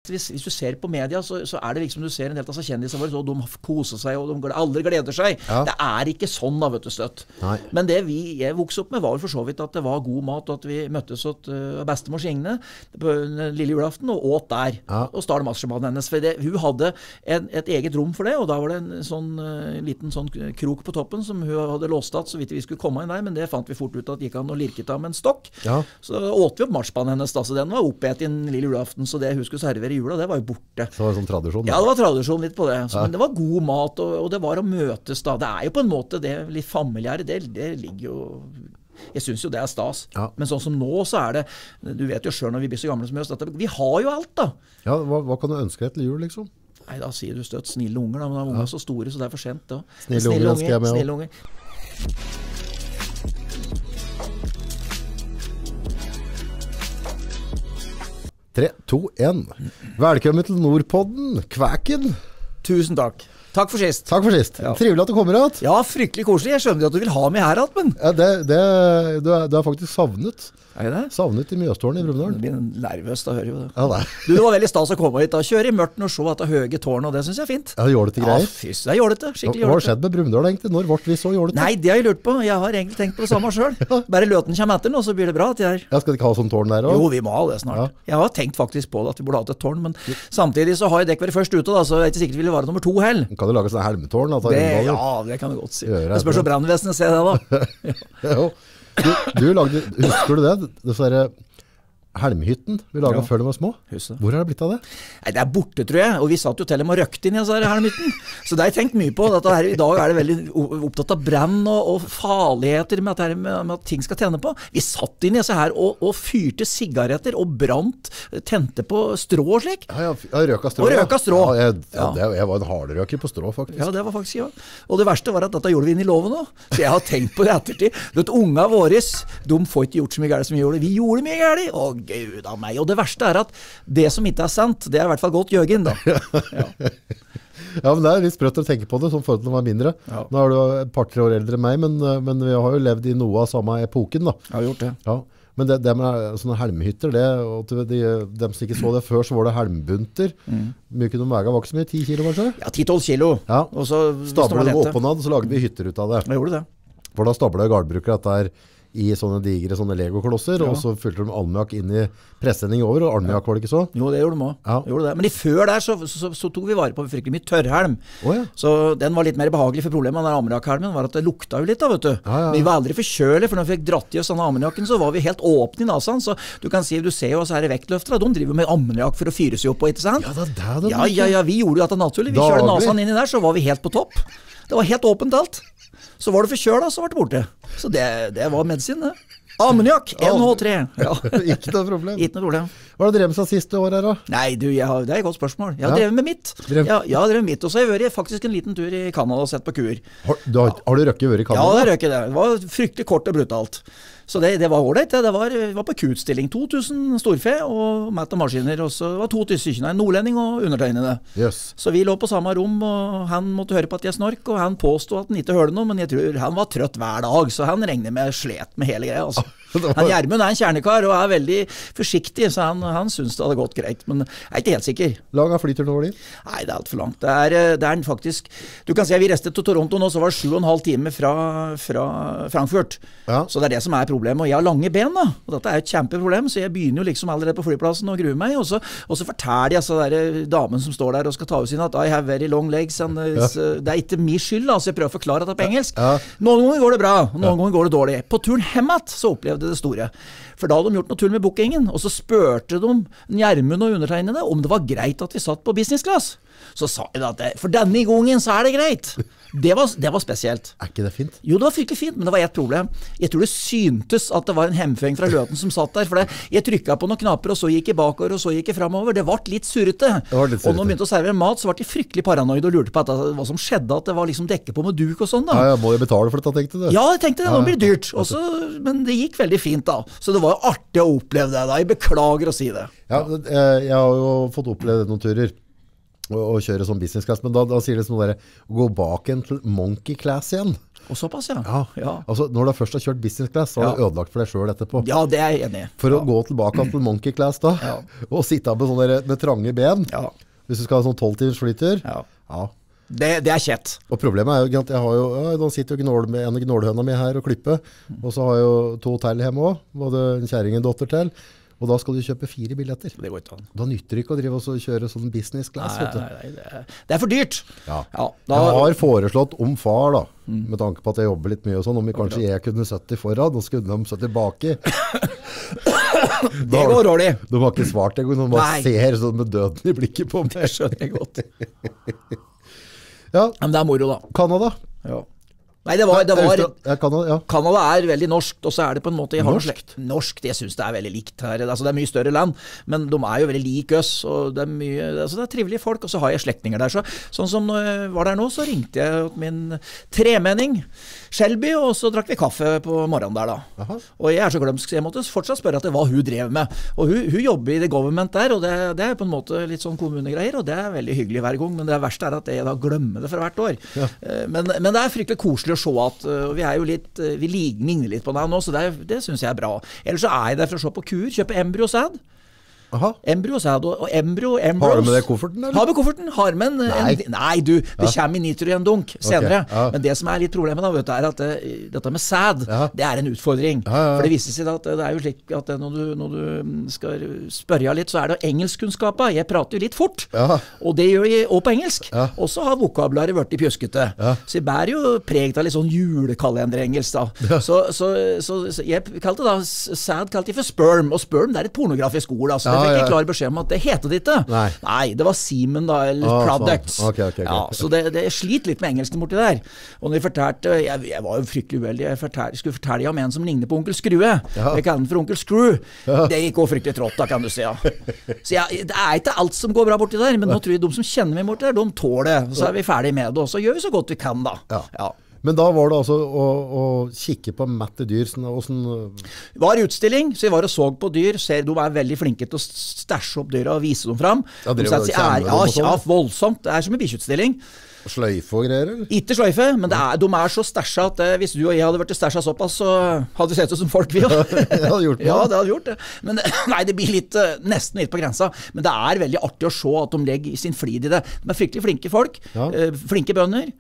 hvis du ser på media, så det liksom du ser en del av kjendiser våre, så de koser seg, og alle gleder seg. Ja. Det ikke sånn da, vet du, støtt. Nei. Men det jeg vokste opp med var for så vidt at det var god mat, og at vi møttes åt bestemors Ingne på lille julaften, og åt der. Ja. Og startet marsjemannen hennes. For hun hadde et eget rom for det, og da var det en sånn liten sånn krok på toppen som hun hadde låst at så vidt vi skulle komme inn der, men det fant vi fort ut at gikk an å lirket av med en stokk. Ja. Så åt vi opp marsjmannen hennes da, så den var oppet i en lille julaften, så det hun skulle servere i jula, det var jo borte. Så det var sånn tradisjon? Da. Ja, det var tradisjon litt på det. Så, men det var god mat, og det var å møtes da. Det jo på en måte det litt familiære, det ligger jo... Jeg synes jo det stas. Ja. Men sånn som nå så det, du vet jo selv når vi blir så gamle som oss, vi har jo alt da. Ja, hva kan du ønske deg til jul liksom? Nei, da sier du støtt snille unger da, men de unger så store, så det for sent da. Snille unger ønsker jeg med. Snille unger. 3, 2, 1. Velkommen til Nordpodden, Kvæken. Tusen takk. Takk for sist. Takk for sist. Ja. Trivelig at du kommer at. Ja, fryktelig koselig. Jeg skjønner at du vil ha meg her, men... Ja, du har faktisk savnet. Det? Savnet i Mjøstårnet i Brumunddal. Du blir nervøs, da hører jo det. Ja, det var veldig stas å komme hit da. Kjøre i mørten og se dette høye tårnet, og det synes jeg fint. Ja, jålete greier. Ja, fys, det jålete. Skikkelig jålete. Hva har skjedd med Brumunddal egentlig? Når ble vi så jålete? Nei, det har jeg lurt på. Jeg har egentlig tenkt på det samme selv. Ja. Bare løten kommer etter nå, så blir det bra til her. Ja, skal det ikke ha sånn tårn der også? Jo, vi må ha det snart. Ja. Jeg har tenkt faktisk på det, at vi burde ha et tårn, men samtidig så har jeg dekk vært først ute da, så jeg ikke sikkert ville være nummer 2 hell. Kan du lage sånn helmetårn? Ja, det kan du godt si. Det spørs om brannvesenet ser det da. Husker du det? Det sånne helmhytten vi laget før de var små. Huset. Hvor det blitt av det? Nei, det borte, tror jeg. Og vi satt jo til dem og røkte inn i helmhytten. Så det har jeg tenkt mye på. I dag det veldig opptatt av brann og farligheter med at ting skal tenne på. Vi satt inn i disse her og fyrte sigaretter og brant, tente på strå og slik. Ja, røka strå. Og røka strå. Ja, jeg var en hardrøker på strå, faktisk. Ja, det var faktisk, ja. Og det verste var at dette gjorde vi inn i loven også. Så jeg har tenkt på det ettertid. Unga våres, de får ikke gjort så mye gærlig som vi gjorde. Vi gjorde mye gærlig, og Gud av meg. Og det verste at det som ikke sant, det i hvert fall godt Jørgen da. Ja. Ja, men det litt sprøtt å tenke på det, som forhold til å være mindre. Ja. Nå du et par-tre år eldre enn meg, men vi har jo levd i noe av samme epoken da. Jeg har gjort det. Ja. Men det med sånne helmhytter, de som ikke så det før, så var det helmbunter. Mye kunne de vega, var ikke så mye, 10 kilo kanskje? Ja, 10-12 kilo. Ja. Og så stablet det opp og ned, så laget vi hytter ut av det. Jeg gjorde det. For da stablet gardbrukere dette i sånne digre legoklosser, og så fylte de almiak inn i presssending over, og almiak var det ikke så? Jo, det gjorde de også. Ja. Gjorde det. Men før der så tok vi vare på fryktelig mye tørrhelm. Ja. Så den var litt mer behagelig, for problemet med den almiakhelmen var at det lukta jo litt da, vet du. Ja. Men vi var aldri for kjølig, for når vi fikk dratt i oss denne almiakken, så var vi helt åpne i nasen, så du kan si, du ser jo så her vektløftere, de driver med almiak for å fyre seg opp på, ikke sant? Ja, det ja, vi gjorde jo at det naturlig. Vi kjørte nasen inn i der, så var vi helt på topp. Det var helt åpent alt. Så var det for kjøl da, så var det borte. Så det var medisin, det. Ammoniak, NH3. Ja. Ikke noe problem. Ikke noe problem. Hva har du drevet med seg siste år her da? Nei, du, det et godt spørsmål. Jeg har drevet med mitt. Ja, jeg har drevet med mitt, og så har jeg vært faktisk en liten tur i Canada og sett på kuer. Har du røkket vært i Canada? Ja, det røkket det. Det var fryktelig kort og brutalt. Så det var ordentlig. Det var på kuutstilling. 2000 storfe og mat og maskiner, og så var 2 stykker, en nordlending og undertegnede. Yes. Så vi lå på samme rom, og han måtte høre på at jeg snork, og han påstod at han ikke hørte noe, men jeg tror han var trøtt hver dag, så han regner med slet med hele greia, altså. Han Gjermund en kjernekar og veldig forsiktig, så han synes det hadde gått greit, men jeg ikke helt sikker. Lang av flyturen over dit? Nei, det alt for langt. Det er faktisk, du kan si at vi restet til Toronto nå, så var det 7,5 timer fra Frankfurt. Ja. Så det det som problemet, og jeg har lange ben da, og dette et kjempeproblem, så jeg begynner jo liksom allerede på flyplassen og gruer meg, og så forteller jeg så der damen som står der og skal ta ut sin at I have very long legs, and det ikke min skyld da, så jeg prøver å forklare dette på engelsk. Ja. Noen ganger går det bra, noen ganger går det dårlig. På turen hemmet så opplevde det store. For da hadde de gjort noe tull med bookingen, og så spørte de Gjermund og undertegnede om det var greit at vi satt på business class. Så sa jeg da at for denne gangen så det greit. Det var spesielt. Ikke det fint? Jo, det var fryktelig fint, men det var et problem. Jeg tror det syntes at det var en hemfeng fra Løten som satt der, for jeg trykket på noen knapper, og så gikk jeg bakover, og så gikk jeg fremover. Det ble litt surrete. Og når de begynte å servere mat, så ble de fryktelig paranoid og lurte på hva som skjedde, at det var liksom dekket på med duk og sånn da. Ja, må jeg betale for dette, tenkte du? Ja, jeg tenkte det, nå blir det dyrt. Men det gikk veldig fint da. Så det var artig å oppleve det da. Jeg beklager å si det. Ja, jeg har jo fått oppleve noen turer. og kjøre sånn business class, men da sier det sånn der, gå bak en til monkey class igjen. Og såpass, ja. Altså, når du først har kjørt business class, så har du ødelagt for deg selv etterpå. Ja, det er jeg enig i. For å gå tilbake til monkey class da, og sitte med sånne med trange ben, hvis du skal ha sånn 12 timers flyter, Det er kjett. Og problemet er jo at jeg har jo, nå sitter jo en gnålhøna mi her og klipper, og så har jeg jo 2 til hjemme også, både en kjæring og en dotter til, og da skal du kjøpe 4 billetter. Det går ikke an. Da nytter det ikke å drive og kjøre sånn business class, vet du. Nei, det er for dyrt. Jeg har foreslått om far da, med tanke på at jeg jobber litt mye og sånn, om kanskje jeg kunne 70 foran, og så kunne de 70 baki. Det går dårlig. De har ikke svart engang, de bare ser sånn med døden i blikket på meg. Det skjønner jeg godt. Men det er moro da. Kanada. Nei, det var Kanada er veldig norsk, og så er det på en måte norsk, jeg synes det er veldig likt her. Altså, det er mye større land, men de er jo veldig like oss, og det er trivelige folk, og så har jeg slektninger der. Sånn som når jeg var der nå, så ringte jeg min tremenning, Shelby, og så drakk vi kaffe på morgenen der da. Og jeg er så glømsk, så jeg måtte fortsatt spørre hva hun drev med. Og hun jobber i det government der, og det er på en måte litt sånn kommunegreier, og det er veldig hyggelig hver gang, men det verste er at jeg da glemmer det for hvert år. Men det er fryktelig koselig å se at vi er jo litt, vi ligner litt på det nå, så det synes jeg er bra. Ellers så er jeg der for å se på kuer, kjøpe embryo-sæd. Embryo-sæd og embryos. Har du med det i kofferten, eller? Har med kofferten, har med nei du, det kommer i nitrogendunk senere, men det som er litt problemet da, vet du, er at dette med sæd, det er en utfordring, for det viser seg at det er jo slik at når du skal spørre litt, så er det engelskkunnskapet, jeg prater jo litt fort, og det gjør jeg også på engelsk, og så har vokabularet vært i pjøskete, så jeg bærer jo preget av litt sånn julekalenderengelsk da, så jeg kalte da sæd kalte jeg for sperm, og sperm det er et pornografisk ord, altså. Jeg fikk ikke klar beskjed om at det heter det ikke. Nei, det var semen da, eller products. Okay. Så det sliter litt med engelsken borti der. Og når jeg fortalte, jeg var jo fryktelig uveldig, jeg skulle fortelle om en som ligner på onkel Skrue. Jeg kaller den for onkel Screw. Det gikk også fryktelig trått da, kan du si. Så det er ikke alt som går bra borti der, men nå tror jeg de som kjenner meg borti der, de tåler det. Så er vi ferdig med det, og så gjør vi så godt vi kan da. Men da var det altså å kikke på matte dyr. Det var utstilling, så vi var og så på dyr. De er veldig flinke til å stæsje opp dyra og vise dem fram. Voldsomt. Det er som en bikkjeutstilling. Sløyfe og greier, eller? Ikke sløyfe, men de er så stæsja at hvis du og jeg hadde vært stæsja såpass, så hadde vi sett ut som folk vi også. Det hadde gjort det. Ja, det hadde gjort det. Men nei, det blir nesten litt på grensa. Men det er veldig artig å se at de legger sin flid i det. De er fryktelig flinke folk, flinke bønder,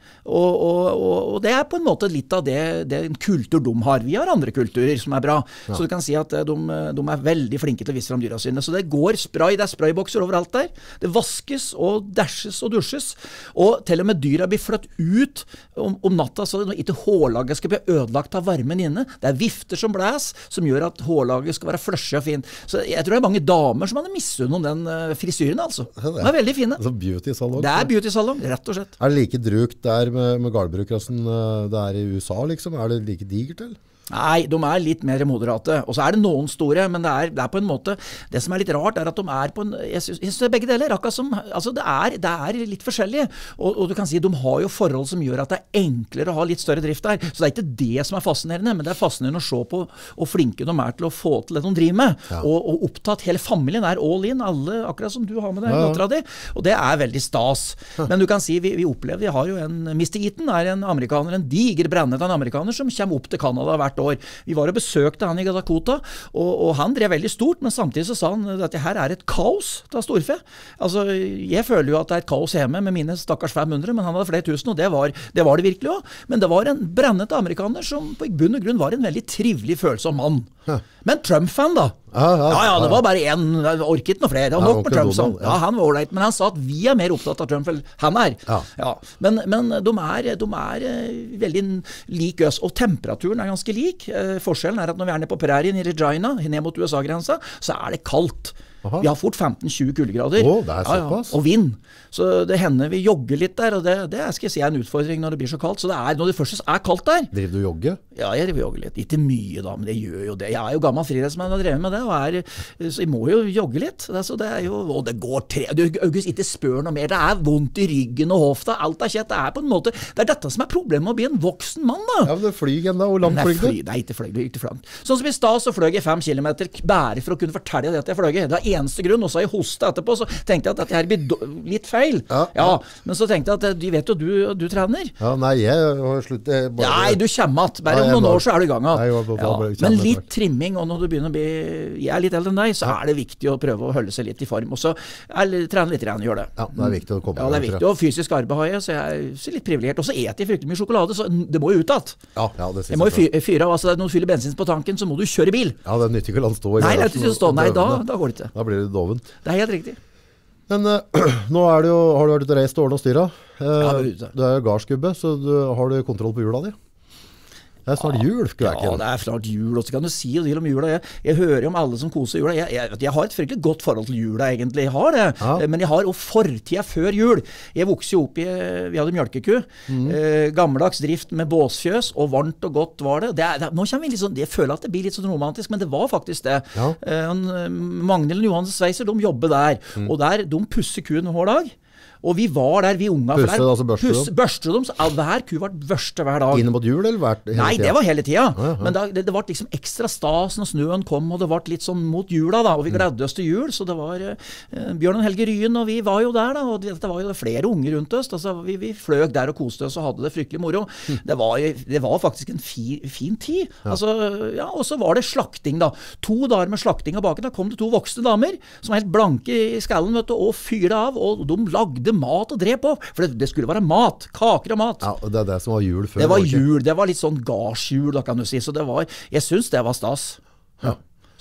og det er på en måte litt av det kultur de har. Vi har andre kulturer som er bra, så du kan si at de er veldig flinke til å vise fram dyra sine. Så det går spray, det er spraybokser overalt der. Det vaskes og dashes og dusjes, og til og med dyra blir flytt ut om natta, så ikke hårlaget skal bli ødelagt av varmen inne. Det er vifter som blæs, som gjør at hårlaget skal være fløsje og fint. Så jeg tror det er mange damer som hadde misunnet om den frisyren, altså. De er veldig fine. Altså beauty-salong. Det er beauty-salong, rett og slett. Er det like drukt der med gardbrukrassen det er i USA, liksom? Er det like digert, eller? Nei, de er litt mer moderate, og så er det noen store, men det er på en måte, det som er litt rart er at de er på en, jeg synes det er begge deler, akkurat som, altså det er litt forskjellige, og du kan si, de har jo forhold som gjør at det er enklere å ha litt større drift der, så det er ikke det som er fascinerende, men det er fascinerende å se på hvor flinke de er til å få til det de driver med, og opptatt, hele familien er all in, alle, akkurat som du har med deg, dattera di, og det er veldig stas, men du kan si, vi opplever, vi har jo Mr. Eaton er en amerikaner, en diger brennet av en amerikaner som kommer opp til Canada hvert år. Vi var og besøkte han i Dakota, og han drev veldig stort, men samtidig så sa han at dette her er et kaos av storfe. Altså, jeg føler jo at det er et kaos hjemme med mine stakkars 500, men han hadde flere tusen, og det var det virkelig også. Men det var en brennet amerikaner som på bunn og grunn var en veldig trivelig følsom mann. Men Trump-fan da. Ja, det var bare en, orket noe flere, og nok med Trump sånn. Ja, han var ordentlig, men han sa at vi er mer opptatt av Trump enn han er. Ja. Men de er veldig like oss, og temperaturen er ganske lik. Forskjellen er at når vi er nede på prærien i Regina, ned mot USA-grensa, så er det kaldt. Vi har fort 15-20 kuldegrader. Det er såpass. Og vind. Så det hender vi jogger litt der, og det skal jeg si er en utfordring når det blir så kaldt. Så det er, når det først er kaldt der. Driver du jogge? Ja, jeg driver jogge litt. Ikke mye da, men det gjør jo det. Jeg er jo gammel friidrettsmann og har drevet med det, så jeg må jo jogge litt. Så det er jo, og det går August, ikke spør noe mer. Det er vondt i ryggen og hofta, alt er kjett. Det er på en måte, det er dette som er problemet med å bli en voksen mann da. Ja, men det flyg igjen da, hvor langt flyg du? Nei, ikke flyg, ikke flank. Sånn som i stad så fløg jeg 5 kilometer bare for å kunne fortelle det at jeg fløg. Det var eneste grunn, og så har jeg hostet etterpå, så tenkte jeg at dette her blir litt feil. Men så tenkte jeg at de vet jo du trener. Ja, nei, jeg har sluttet. Nei, du kommer att. Bare om noen år så du i gang. Men litt trimming, og når du begynner å bli, jeg litt eldre enn deg, så det viktig å prøve å holde seg litt i form, og så trene litt igjen, gjør det. Ja, det viktig å komme. Ja, det viktig, og fysisk arbeid har jeg, så jeg er litt privilegert, og så eter jeg fryktelig mye sjokolade, så det må jo ut at. Ja, det synes jeg må jo fyre av, altså når du fyller bensin på tanken, så må du kjøre bil. Ja, det nytter ikke å la den stå i. Nei, det nytter ikke å stå. Nei, da går det ikke. Da blir det doven. Det helt riktig. Men nå har du vært ute og reist årene og styret. Du jo gardsgubbe, så har du kontroll på jula di? Det snart jul, Kvæken. Ja, det snart jul, og så kan du si om jula. Jeg hører om alle som koser jula. Jeg har et fryktelig godt forhold til jula, egentlig. Jeg har det. Men jeg har jo fortida før jul. Jeg vokste jo opp vi hadde mjølkeku. Gammeldags drift med båsfjøs, og varmt og godt var det. Nå kommer vi litt sånn, jeg føler at det blir litt sånn romantisk, men det var faktisk det. Magnhild og Johannes Sveiser, de jobber der. Og de pusser kuen hver dag. Og vi var der, vi unga. Børste dem, så hver ku var børste hver dag. Inne mot jul, eller hele tiden? Nei, det var hele tida. Men det var liksom ekstra stas når snøen kom, og det var litt sånn mot jula da, og vi gledde oss til jul, så det var Bjørn og Helge Ryen, og vi var jo der da, og det var jo flere unger rundt oss, altså vi fløg der og koste oss og hadde det fryktelig moro. Det var faktisk en fin tid. Altså, ja, og så var det slakting da. 2 dager med slakting av baken, da kom det 2 voksne damer, som var helt blanke i skallen, vet du, og fyrte av, og de lagde mat og drev på, for det skulle være mat, kaker og mat. Ja, og det det som var jul før. Det var jul, det var litt sånn gardsjul, da kan du si, så jeg synes det var stas. Ja.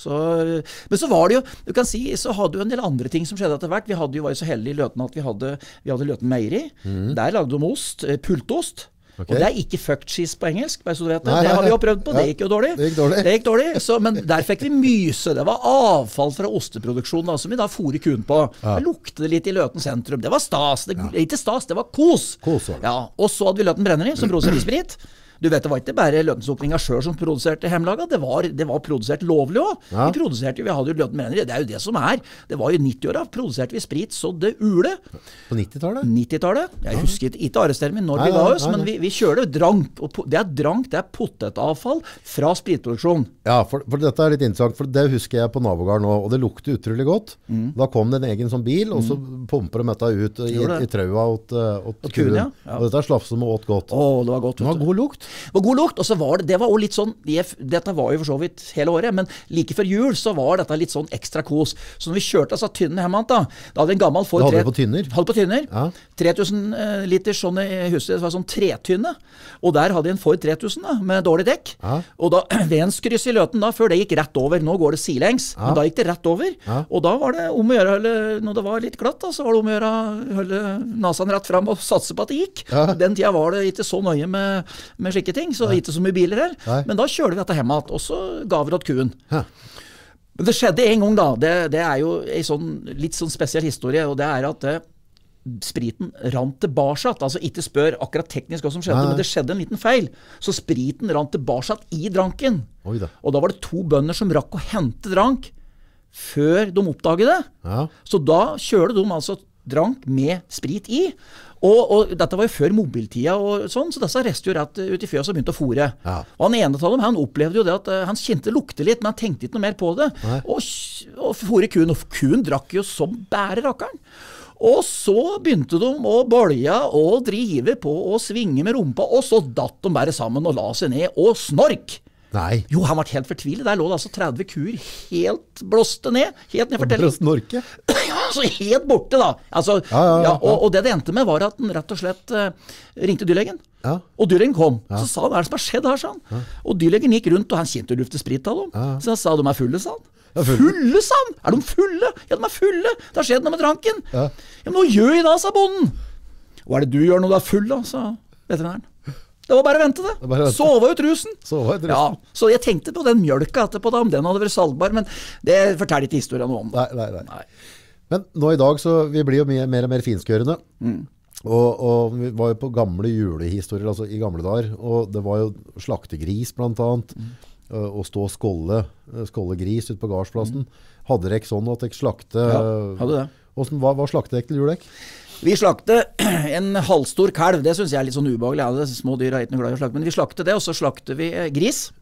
Men så var det jo, du kan si, så hadde jo en del andre ting som skjedde etter hvert. Vi var jo så heldige i Løten at vi hadde Løten Meieri. Der lagde de ost, pultost. Okay. Og det ikke fucked cheese på engelsk, bare så du vet det. Det har vi jo prøvd på, det gikk jo dårlig. Det gikk dårlig. Men der fikk vi myse. Det var avfall fra osteproduksjonen da, som vi da fôret kuen på. Det lukte litt i Løten sentrum. Det var stas. Ikke stas, det var kos. Ja. Og så hadde vi Løten Brenneri, som produserte sprit. Du vet, det var ikke bare Løtensåpninga selv som produserte hjemmelaga, det var produsert lovlig også. Vi hadde jo Løten Brenneri, det jo det som det var jo 90-åra, produserte vi sprit, så det ule. På 90-tallet? 90-tallet, jeg husker ikke arrester meg når vi ga oss, men vi kjørte drank, og det potetavfall fra spritproduksjon. Ja, for dette litt interessant, for det husker jeg på nabogården nå, og det lukte utrolig godt. Da kom det en egen sånn bil, og så pumper de dette ut i traua åt kuen. Og dette slafset med åt godt. Det var godt. Det var god lukt. Det var god lukt, og så var det var jo litt sånn, dette var jo for så vidt hele året, men like før jul så var dette litt sånn ekstra kos. Så når vi kjørte altså tynne hjemme, da hadde en gammel Ford... Hadde vi på tynner? Hadde på tynner. 3000 liter sånne huset, det var sånn tretynne, og der hadde jeg en Ford 3000 da, med dårlig dekk. Og da, Venskryss i Løten da, før det gikk rett over, nå går det silengs, men da gikk det rett over, og da var det om å gjøre, når det var litt glatt da, så var det om å gjøre, holde nasen rett frem og satse på at det gikk. Den tida var det ikke så nøye med slike ting, så ikke så mye biler her. Men da kjørte vi dette hjemme, og så gav vi det kuen. Men det skjedde en gang da, det jo en litt sånn spesiell historie, og det at spriten rant tilbake, altså ikke spør akkurat teknisk hva som skjedde, men det skjedde en liten feil, så spriten rant tilbake i dranken. Og da var det 2 bønder som rakk å hente drank før de oppdaget det. Så da kjørte de altså drank med sprit i, og dette var jo før mobiltida og sånn, så disse reiste jo rett ut i fjøs og begynte å fôre. Og han ene av dem, han opplevde jo det at han kjente lukte litt, men han tenkte ikke noe mer på det. Og fôre kuen, og kuen drakk jo som bære rakkeren. Og så begynte de å bolja og drive på og svinge med rumpa, og så datt de bare sammen og la seg ned og snork. Nei. Jo, han var helt fortvilet. Der lå det altså 30 kuer helt blåste ned. Helt ned for telling. Snorke? Ja, så helt borte da. Altså, og det endte med var at han rett og slett ringte dyrlegen. Og dyrlegen kom. Så sa han, hva som har skjedd her, sa han. Og dyrlegen gikk rundt, og han kjente å lufte sprit av dem. Så han sa, de fulle, sa han. Fulle, sa han? De fulle? Ja, de fulle. Det har skjedd noe med dranken. Ja, men hva gjør jeg da, sa bonden. Hva det du gjør når du full da, sa veterinæren. Det var bare å vente det. Sova ut rusen. Ja, så jeg tenkte på den mjølka etterpå da, om den hadde vært salgbar, men det forteller ikke historien noe om det. Nei. Men nå i dag så vi blir jo mer og mer finskørende. Og vi var jo på gamle julehistorier, altså i gamle dager, og det var jo slaktegris blant annet, og stå og skålle gris ut på gardsplassen. Hadde dere ikke sånn at dere slakte? Ja, hadde det. Hva slakte dere til julek? Vi slakte en halvstor kalv, det synes jeg litt sånn ubehagelig. Ja, det små dyr er ikke noe glad i å slakte, men vi slakte det, og så slakte vi gris.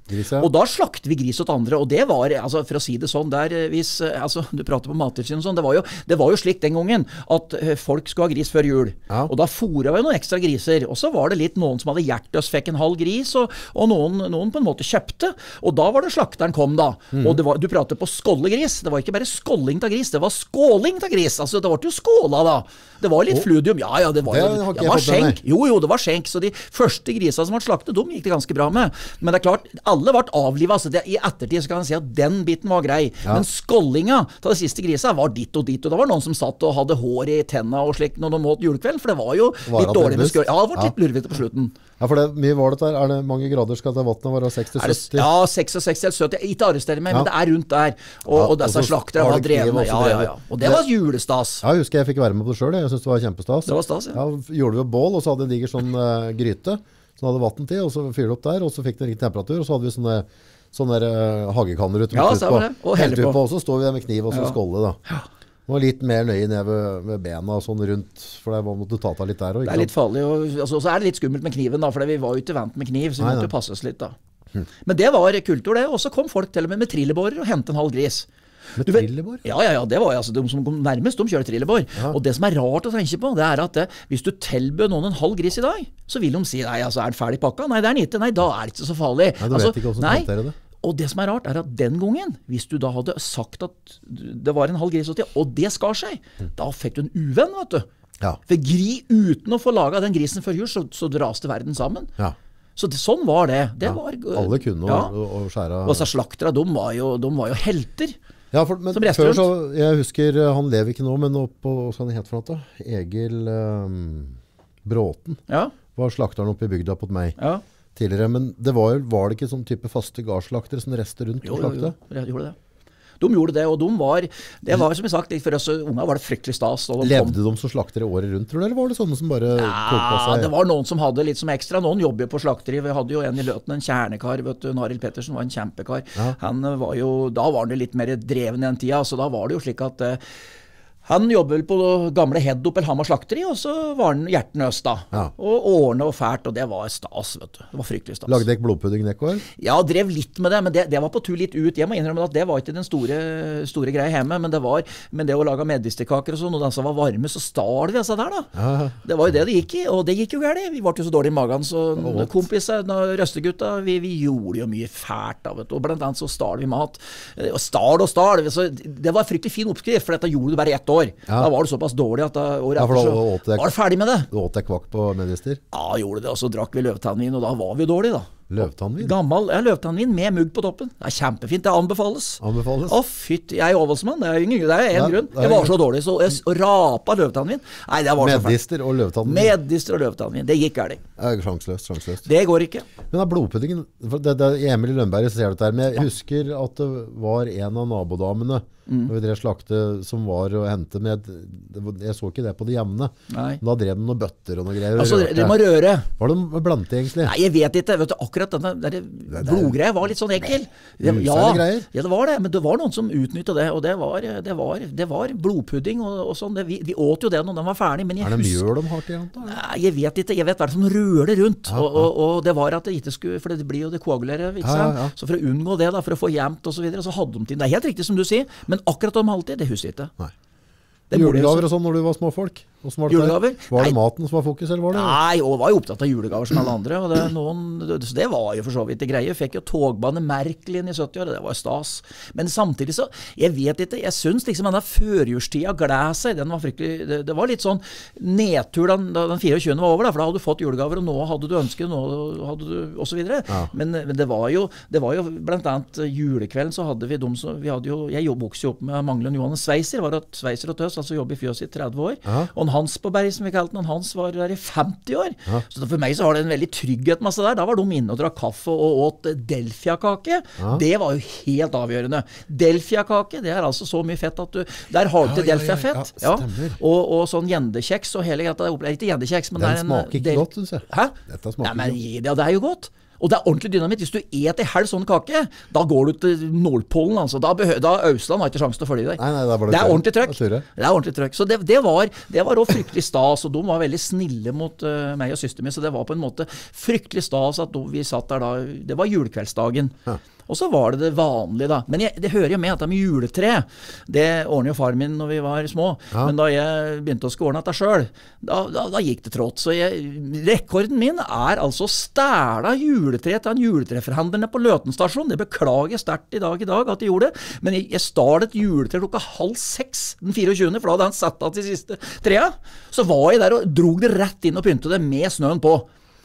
Gris, ja. Og da slakter vi gris åt andre, og det var, altså, for å si det sånn, du prater på Mattilsynet og sånn, det var jo slik den gangen, at folk skulle ha gris før jul, og da fôret vi noen ekstra griser, og så var det litt noen som hadde hjertøs, fikk en halv gris, og noen på en måte kjøpte, og da var det slakteren kom da, og du prater på skållegris, det var ikke bare skålling av gris, det var skåling av gris, altså det var jo skåla da, det var litt fludium, det var skjenk, jo, det var skjenk, så de første grisene som var slaktet, de gikk det ganske bra med, men det er klart, alle ble avlivet, altså i ettertid så kan man si at den biten var grei, men skållinga til det siste grisa var ditt og det var noen som satt og hadde hår i tenna og slik når de måtte julekvelden, for det var jo litt dårlig med skøy. Ja, det var litt lurvete på slutten. Ja, for det er mye var det der. Er det mange grader skal det vattnet være 60-70? Ja, 66 eller 70. Ikke arrestere meg, men det er rundt der. Og disse slaktere var drevne. Ja. Og det var julestas. Ja, jeg husker jeg fikk være med på det selv. Jeg synes det var kjempestas. Det var stas, ja. Gjorde vi bål, og så hadde en diger sånn gryte, som hadde vatten til, og så fyrte opp der, og så fikk det riktig temperatur, og så hadde vi sånne hagekanner ute med og heller på. Og så står vi der med kniv og så skålle da. Det var litt mer nøye ned ved bena og sånn rundt, for det måtte ta litt der også. Det er litt farlig, og så er det litt skummelt med kniven da, for vi var jo ikke vant med kniv, så vi måtte jo passes litt da. Men det var kultur det, og så kom folk til og med trillebårer og hentet en halv gris. Med trillebår? Ja, det var altså de som kom nærmest, de kjører trillebår. Og det som er rart å tenke på, det er at hvis du tilbød noen en halv gris i dag, så vil de si, nei, altså, er den ferdig pakka? Nei, det er den ikke. Nei, da er det ikke så farlig. Nei, du vet ikke hvordan du håndterer det. Og det som er rart er at den gangen, hvis du da hadde sagt at det var en halv gris og det skar seg, da fikk du en uvenn, vet du. Ja. For uten å få laget den grisen før jul, så draste verden sammen. Ja. Så sånn var det. Var, alle kunne å skjære. Og så slaktere, de var jo helter. Ja, men før så, jeg husker, han lever ikke nå, men oppe, hva skal han hete for noe? Egil Bråten var slakteren oppe i bygda på meg tidligere, men det var det ikke sånn type faste garslaktere som reiste rundt og slakte? Jo, de gjorde det. De gjorde det, og det var som jeg sagt, for oss unge var det fryktelig stas. Levde de som slaktere året rundt, tror du, eller var det sånne som bare tok på seg? Det var noen som hadde litt som ekstra, noen jobber på slakteri. Vi hadde jo en i Løten, en kjernekar, vet du, Narild Pettersen var en kjempekar. Han var jo, da var han litt mer dreven i den tida, så da var det jo slik at han jobbet på gamle Heddop eller Hamar slakteri, og så var han hjertenøs da. Og årene og fært, og det var stas, vet du. Det var fryktelig stas. Lagde dere blodpudding, Nekvar? Ja, drev litt med det, men det var på tur litt ut. Jeg må innrømme at det var ikke den store greia hjemme, men det å lage medisterkaker og sånn, og disse var varme, så stal vi altså der da. Det var jo det gikk i, og det gikk jo gærlig. Vi var jo så dårlig i magen, så kompisene, røstegutta, vi gjorde jo mye fært da, vet du. Og blant annet så stal vi mat. Og stal. Så det var fryktelig fin oppskrift, for dette gjorde du bare ett år. Da var det såpass dårlig at året etter så var det ferdig med det. Du åt deg kvakk på medister? Ja, gjorde det, og så drakk vi løvtannvin, og da var vi jo dårlige da. Løvtannvin? Gammel, løvtannvin med mugg på toppen. Det er kjempefint, det anbefales. Å, fytt, jeg er overvalgsmann, det er en grunn. Jeg var så dårlig, så jeg rapa løvtannvin. Nei, det var så fælt. Medister og løvtannvin? Medister og løvtannvin, det gikk gærlig. Sjanseløst. Det går ikke. Men da blodpuddingen, i Emil i Lønberg så ser du det her, men jeg husker at det var en av nabodamene når vi drev slakte som var å hente med, jeg så ikke det på det jevne. Da drev de noen bøtter og noen greier. Altså, de må røre. Var det blant egentlig? Nei, jeg vet ikke. Vet du, akkurat denne blodgreia var litt sånn ekkel. Ja, det var det, men det var noen som utnyttet det, og det var blodpudding og sånn. Vi åt jo det når den var ferdig, men er det mjøl de har til igjen da? Nei, jeg vet ikke. Jeg vet hva det som rører rundt, og det var at det ikke skulle, for det blir jo det koagulerer, ikke sant? Så for å unngå det da, for å få jevnt og så videre, så hadde de til. Det er helt riktig som du sier, men akkurat om alltid, det husker jeg ikke. Nei. Julegaver og sånn når du var småfolk? Julegaver? Var det maten som var fokus, eller var det? Nei, og var jo opptatt av julegaver som alle andre, og så det var jo for så vidt det greie. Jeg fikk jo togbane Merkel inn i 70-året, det var stas. Men samtidig så, jeg vet ikke, jeg synes liksom denne førjulstida gled seg, den var fryktelig, det var litt sånn nedtur da den 24. var over, da, for da hadde du fått julegaver, og nå hadde du ønsket, nå hadde du, og så videre. Men det var jo blant annet julekvelden så hadde vi jeg vokste jo opp med Manglen Johannes Sveiser, var Sveiser og Tøs, altså jobbet i fjøs i 30 år, og Hans på Berg, som vi kalte den, Hans var der i 50 år. Så for meg så var det en veldig trygghet masse der. Da var de inne og drakk kaffe og åt Delfia-kake. Det var jo helt avgjørende. Delfia-kake, det er altså så mye fett at der har du til Delfia-fett. Og sånn gjendekjeks og hele, det er ikke gjendekjeks, men den smaker ikke godt, synes jeg. Hæ? Nei, men det er jo godt. Og det ordentlig dynamitt. Hvis du et en halv sånn kake, da går du til Nordpolen, altså. Da Østland har ikke sjanse til å følge deg. Nei, det er ordentlig trøkk. Det er ordentlig trøkk. Så det var også fryktelig stas, og de var veldig snille mot meg og søsteren min, så det var på en måte fryktelig stas at vi satt der da. Det var julekveldsdagen. Ja. Og så var det vanlige da. Men det hører jo med at det med juletre, det ordner jo far min når vi var små. Ja. Men da jeg begynte å skulle ordne dette selv, da gikk det trått. Så rekorden min altså stæla juletre til en juletreforhandlerne på Løtenstasjon. Det beklager jeg sterkt i dag at jeg gjorde det. Men jeg stal et juletre klokka 5:30 den 24., for da hadde han satt av til siste trea. Så var jeg der og drog det rett inn og pynte det med snøen på.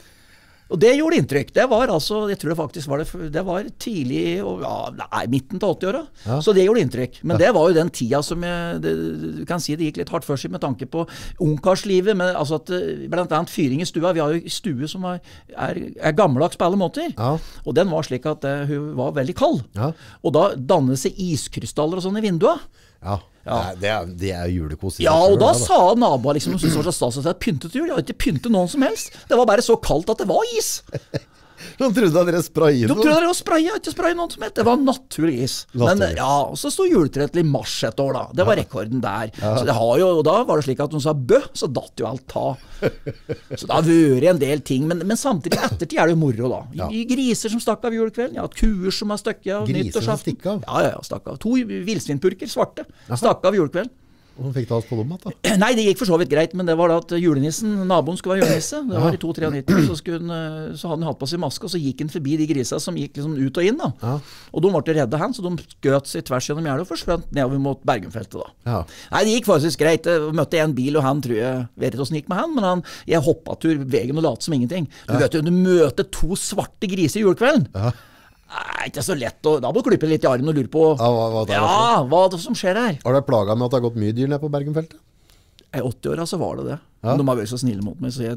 Og det gjorde inntrykk. Det var altså, jeg tror det faktisk det var tidlig, midten til 80-åra. Ja. Så det gjorde inntrykk. Men det var jo den tida som du kan si det gikk litt hardt for seg med tanke på ungkarslivet, men altså at blant annet fyring i stua. Vi har jo stue som er gammeldags på alle måter. Ja. Og den var slik at hun var veldig kald. Ja. Og da dannet seg iskrystaller og sånn i vinduet. Ja. Ja. Det er julekos. Ja, og da sa naboen liksom, de syntes det var så stas at det var pyntet jul. Jeg har ikke pyntet noen som helst. Det var bare så kaldt at det var is. De trodde at dere sprayet noe. De trodde dere sprayet, ikke sprayet noen som helst. Det var naturlig is. Men ja, og så stod juletreet til i mars et år da. Det var rekorden der. Ja. Så det og da var det slik at hun sa bø, så datt jo alt ta. Så da har vært en del ting, men samtidig ettertid det jo moro da. Ja. Griser som stakk av julekvelden, kuer som har stukket av nyttårsaften. Griser som stikk av? Ja, stakk av. 2 vildsvinpurker, svarte, stakk av julekvelden. Hvordan fikk det oss på dem da? Nei, det gikk for så vidt greit, men det var da at julenissen, naboen skulle være julenisse. Det var i 293, så hadde han hatt på seg maske, og så gikk han forbi de grisa som gikk liksom ut og inn da. Ja. Og de ble redde han, så de skjøt seg tvers gjennom gjerdet og forsvant nedover mot Bergenfeltet da. Ja. Nei, det gikk faktisk greit. Jeg møtte en bil, og han tror jeg vet ikke hvordan det gikk med han, men jeg hoppet tur vegen og lot som ingenting. Du vet jo, du møter 2 svarte griser i julekvelden. Ja. Nei, ikke så lett, da må du klippe litt i armen og lure på hva er det som skjer her. Har du plaget med at det har gått mye dyr ned på Bergenfeltet? I 80-åra så var det. Ja. De har vært så snille mot meg, så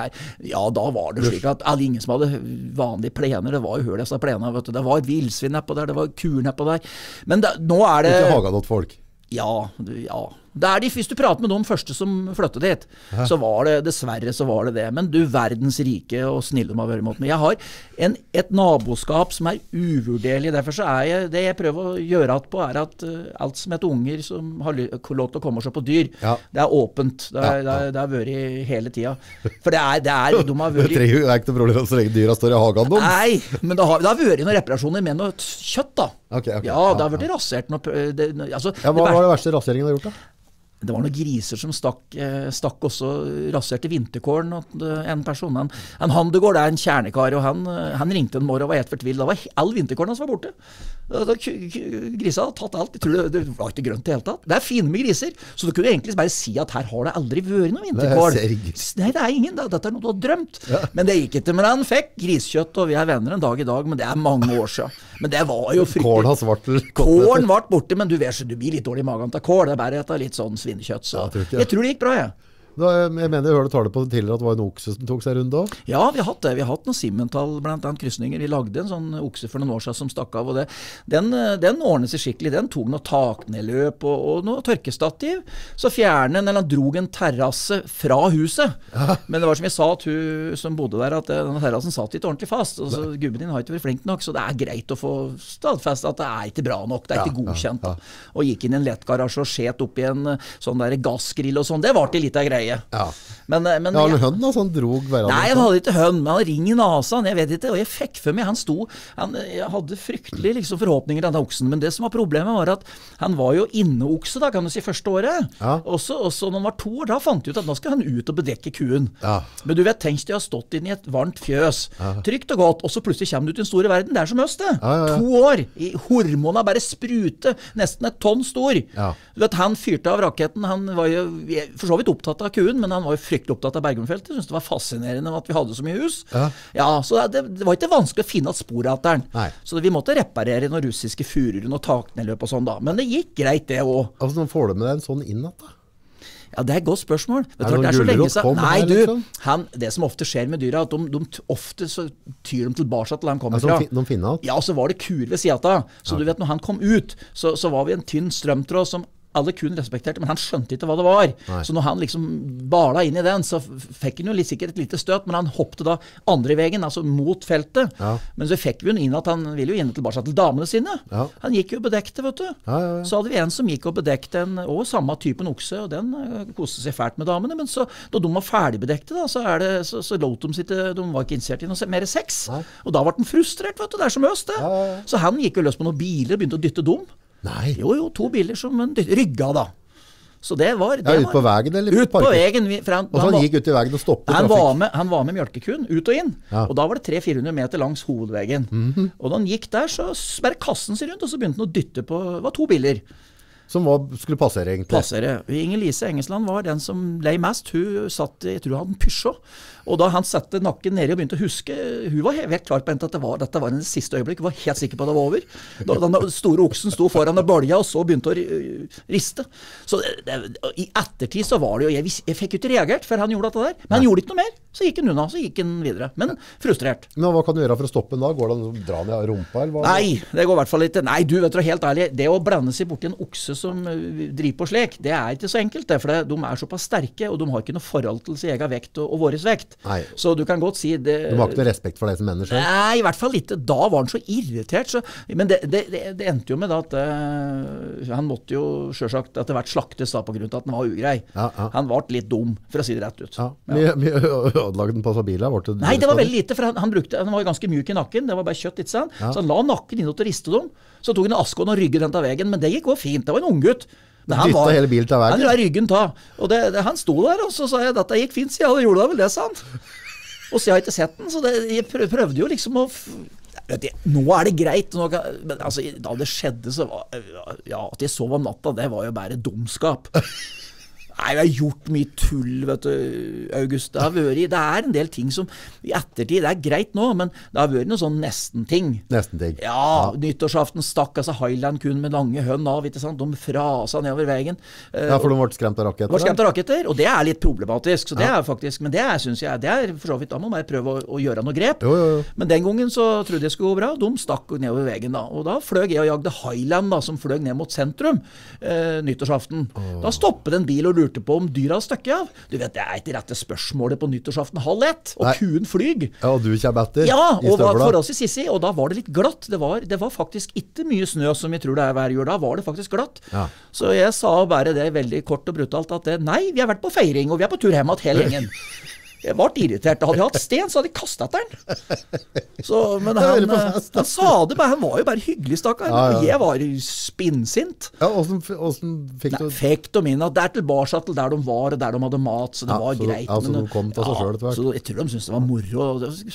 da var det slik at ingen som hadde vanlige plener, det var jo høl disse plenene, vet du. Det var et vildsvin nedpå der, det var kuer nedpå der. Men nå det ikke hagadott folk? Ja. Hvis du prater med de første som flyttet dit, så var det, dessverre så var det. Men du, verdens rike og snille de har vært mot meg. Jeg har et naboskap som uvurderlig. Derfor så det jeg prøver å gjøre på at alt som heter unger som har lov til å komme og se på dyr, det er åpent. Det har vært hele tida. For de har vært... Det er ikke noe problem så lenge dyra står i hagen deres. Nei, men det har vært noen reparasjoner med noe kjøtt da. Okay. Ja, det har vært rasert noe... Hva var det verste raseringen du har gjort da? Det var noen griser som stakk også raserte vinterkålen en person. En Handegård en kjernekar, og han ringte en morgen og var helt fortvilt. Da var all vinterkålen som var borte. Grisa hadde tatt alt. Jeg tror det var ikke grønt i hele tatt. Det er fine med griser, så du kunne egentlig bare si at her har det aldri vært noen vinterkål. Nei, det er ingen. Dette noe du har drømt. Ja. Men det gikk ikke. Men han fikk griskjøtt, og vi er venner en dag i dag, men det er mange år siden. Men det var jo fryktelig. Kålen ble borte, men du blir litt dårlig i magen til kål. Det er bare litt sånn svinekjøtt. Så jeg tror det gikk bra, jeg. Jeg mener, jeg hørte tale på det tidligere at det var en okse som tok seg rundt da. Ja, vi har hatt det. Vi har hatt noen Simmental, blant annet kryssninger. Vi lagde en sånn okse for noen år siden som stakk av, og den ordnet seg skikkelig. Den tok noe taknedløp og noe tørkestativ. Så fjernet eller drog en terrasse fra huset. Ja. Men det var som jeg sa at hun som bodde der, at denne terrassen satt ikke ordentlig fast. Og så gubben din har ikke vært flink nok, så det er greit å få stadfest at det er ikke bra nok. Det er ikke godkjent. Ja. Og gikk inn i en lettgarasje og skjet opp i en sånn der gassgrill og sånn. Det var til litt av greie. Ja. Men har han hønn da, så han drog hverandre? Nei, han hadde ikke hønn, men han ring i nasen, jeg vet ikke, og jeg fikk for meg, jeg hadde fryktelig liksom, forhåpninger til denne oksen, men det som var problemet var at han var jo inneokse da, kan du si, første året. Ja. Også når han var 2 år, da fant jeg ut at nå skal han ut og bedekke kuen. Ja. Men du vet, tenk deg å ha stått inn i et varmt fjøs, trygt og godt, og så plutselig kommer du ut i den store verden, det er som øst det. 2 år, hormonene bare sprute, nesten et tonn stor. Ja. Du vet, han fyrte av raketten, han var jo for så vidt opptatt av kuen, men han var jo fryktelig opptatt av Bergenfeltet. Jeg synes det var fascinerende at vi hadde så mye hus. Ja, så det var ikke vanskelig å finne et spor av den. Så vi måtte reparere noen russiske furer og taknedløp og sånn da. Men det gikk greit det også. Altså, får du med deg en sånn innnatt da? Ja, det er et godt spørsmål. Det er så lenge siden. Nei, du, det som ofte skjer med dyra, at de ofte så tyr de tilbake til han kommer fra. De finner alt? Ja, og så var det kur ved siden av. Så du vet, når han kom ut, så var vi en tynn strømtråd som alle kun respekterte, men han skjønte ikke hva det var. Nei. Så når han liksom bala inn i den, så fikk han jo sikkert et lite støt, men han hoppte da andre veien, altså mot feltet. Ja. Men så fikk vi jo inn at han ville jo inn tilbake til damene sine. Ja. Han gikk jo bedekte, vet du. Ja. Så hadde vi en som gikk og bedekte og samme typen okse, og den koste seg fælt med damene, men så, da de var ferdigbedekte da, så lot de sitte, de var ikke interessert i noe mer sex. Nei. Og da ble han frustrert, vet du, det så møst det. Ja. Så han gikk jo løs på noen biler og begynte å dytte dem. Nei. Jo, 2 biler som rygga da. Så det var... ut på veien eller ut på veien. Og så han gikk ut i veien og stoppet trafikk? Han var med mjølkekun, ut og inn. Ja. Og da var det 300-400 meter langs hovedveien. Og da han gikk der, så bare kassen seg rundt, og så begynte han å dytte på, det var 2 biler. Som skulle passere egentlig? Passere. Inger-Lise Engesland var den som lei mest. Hun satt, jeg tror hun hadde en Peugeot. Og da han satte nakken ned og begynte å huske, hun var helt klar på at dette var den siste øyeblikk. Hun var helt sikker på at det var over. Da den store oksen sto foran og bølja, og så begynte å riste. Så i ettertid så var det jo, jeg fikk jo ikke reagert før han gjorde dette der. Men han gjorde ikke noe mer. Så gikk han unna, så gikk han videre. Men frustrert. Men hva kan du gjøre for å stoppe den da? Går det an å dra ned av rumpa? Eller hva? Nei, det går i hvert fall ikke. Nei, du vet du, helt ærlig, det å blande seg bort i en okse som driver på slik, det er ikke så enkelt det, for de er såpass sterke, og de har ikke noe forhold til sin egen vekt og våres vekt. Nei. Så du kan godt si det... Du har ikke noe respekt for deg som menneske? Nei, i hvert fall ikke. Da var han så irritert. Så, men det endte jo med at han måtte jo selvsagt etter hvert slaktes da, på grunn av at han var ugrei. Ja. Han var litt dum, for å si det rett ut. Ja. Mye ødelagde den på bilen? Nei, det var veldig lite, for han var ganske mjuk i nakken. Det var bare kjøtt, ikke sant? Ja. Så han la nakken inn og riste dem. Så tok han askån og rygget den til veggen, men det gikk også fint. Det var en unggutt. Dytta hele bilen til veien? Han la ryggen ta. Og han sto der, og så sa jeg at det gikk fint, siden. Ja, det gjorde det vel det, sa han. Og så jeg har ikke sett den, så jeg prøvde jo liksom å... Nå er det greit, men altså, da det skjedde, så var... Ja, at jeg sov om natta, det var jo bare dumskap. Nei, vi har gjort mye tull, vet du, August. Det er en del ting som i ettertid, det er greit nå, men det har vært noe sånn nesten-ting. Nesten-ting. Ja, nyttårsaften stakk altså Highland kun med lange hønn av, ikke sant? De frasa nedover veien. Ja, for de ble skremt av raketter? De ble skremt av raketter, og det er litt problematisk. Så det er faktisk, men det synes jeg, det er for så vidt, da må man prøve å gjøre noe grep. Jo. Men den gangen så trodde jeg skulle gå bra, de stakk nedover veien da. Og da fløg jeg og jagde Highland da, som fløg ned mot sentrum nyttårsaften. Da stoppet en bil og lurte på om dyra støkket av. Du vet, det er ikke rette spørsmålet på nyttårsaften 12:30, og kuen flyg. Ja, og du kommer etter i støvla. For oss i Sissi, og da var det litt glatt. Det var faktisk ikke mye snø som vi tror det er hver jul. Da var det faktisk glatt. Ja. Så jeg sa bare det veldig kort og brutalt at nei, vi har vært på feiring, og vi er på tur hjem til hele gjengen. Jeg ble irritert. Hadde jeg hatt sten, så hadde jeg kastet den. Så, men han sa det bare, han var jo bare hyggelig, stakkar. Ja. Jeg var spinnsint. Ja, hvordan fikk du... Fikk de inn at det er tilbake til der de var, og der de hadde mat, så det var greit. Ja, så de kom til seg selv etter hvert. Så jeg tror de syntes det var moro.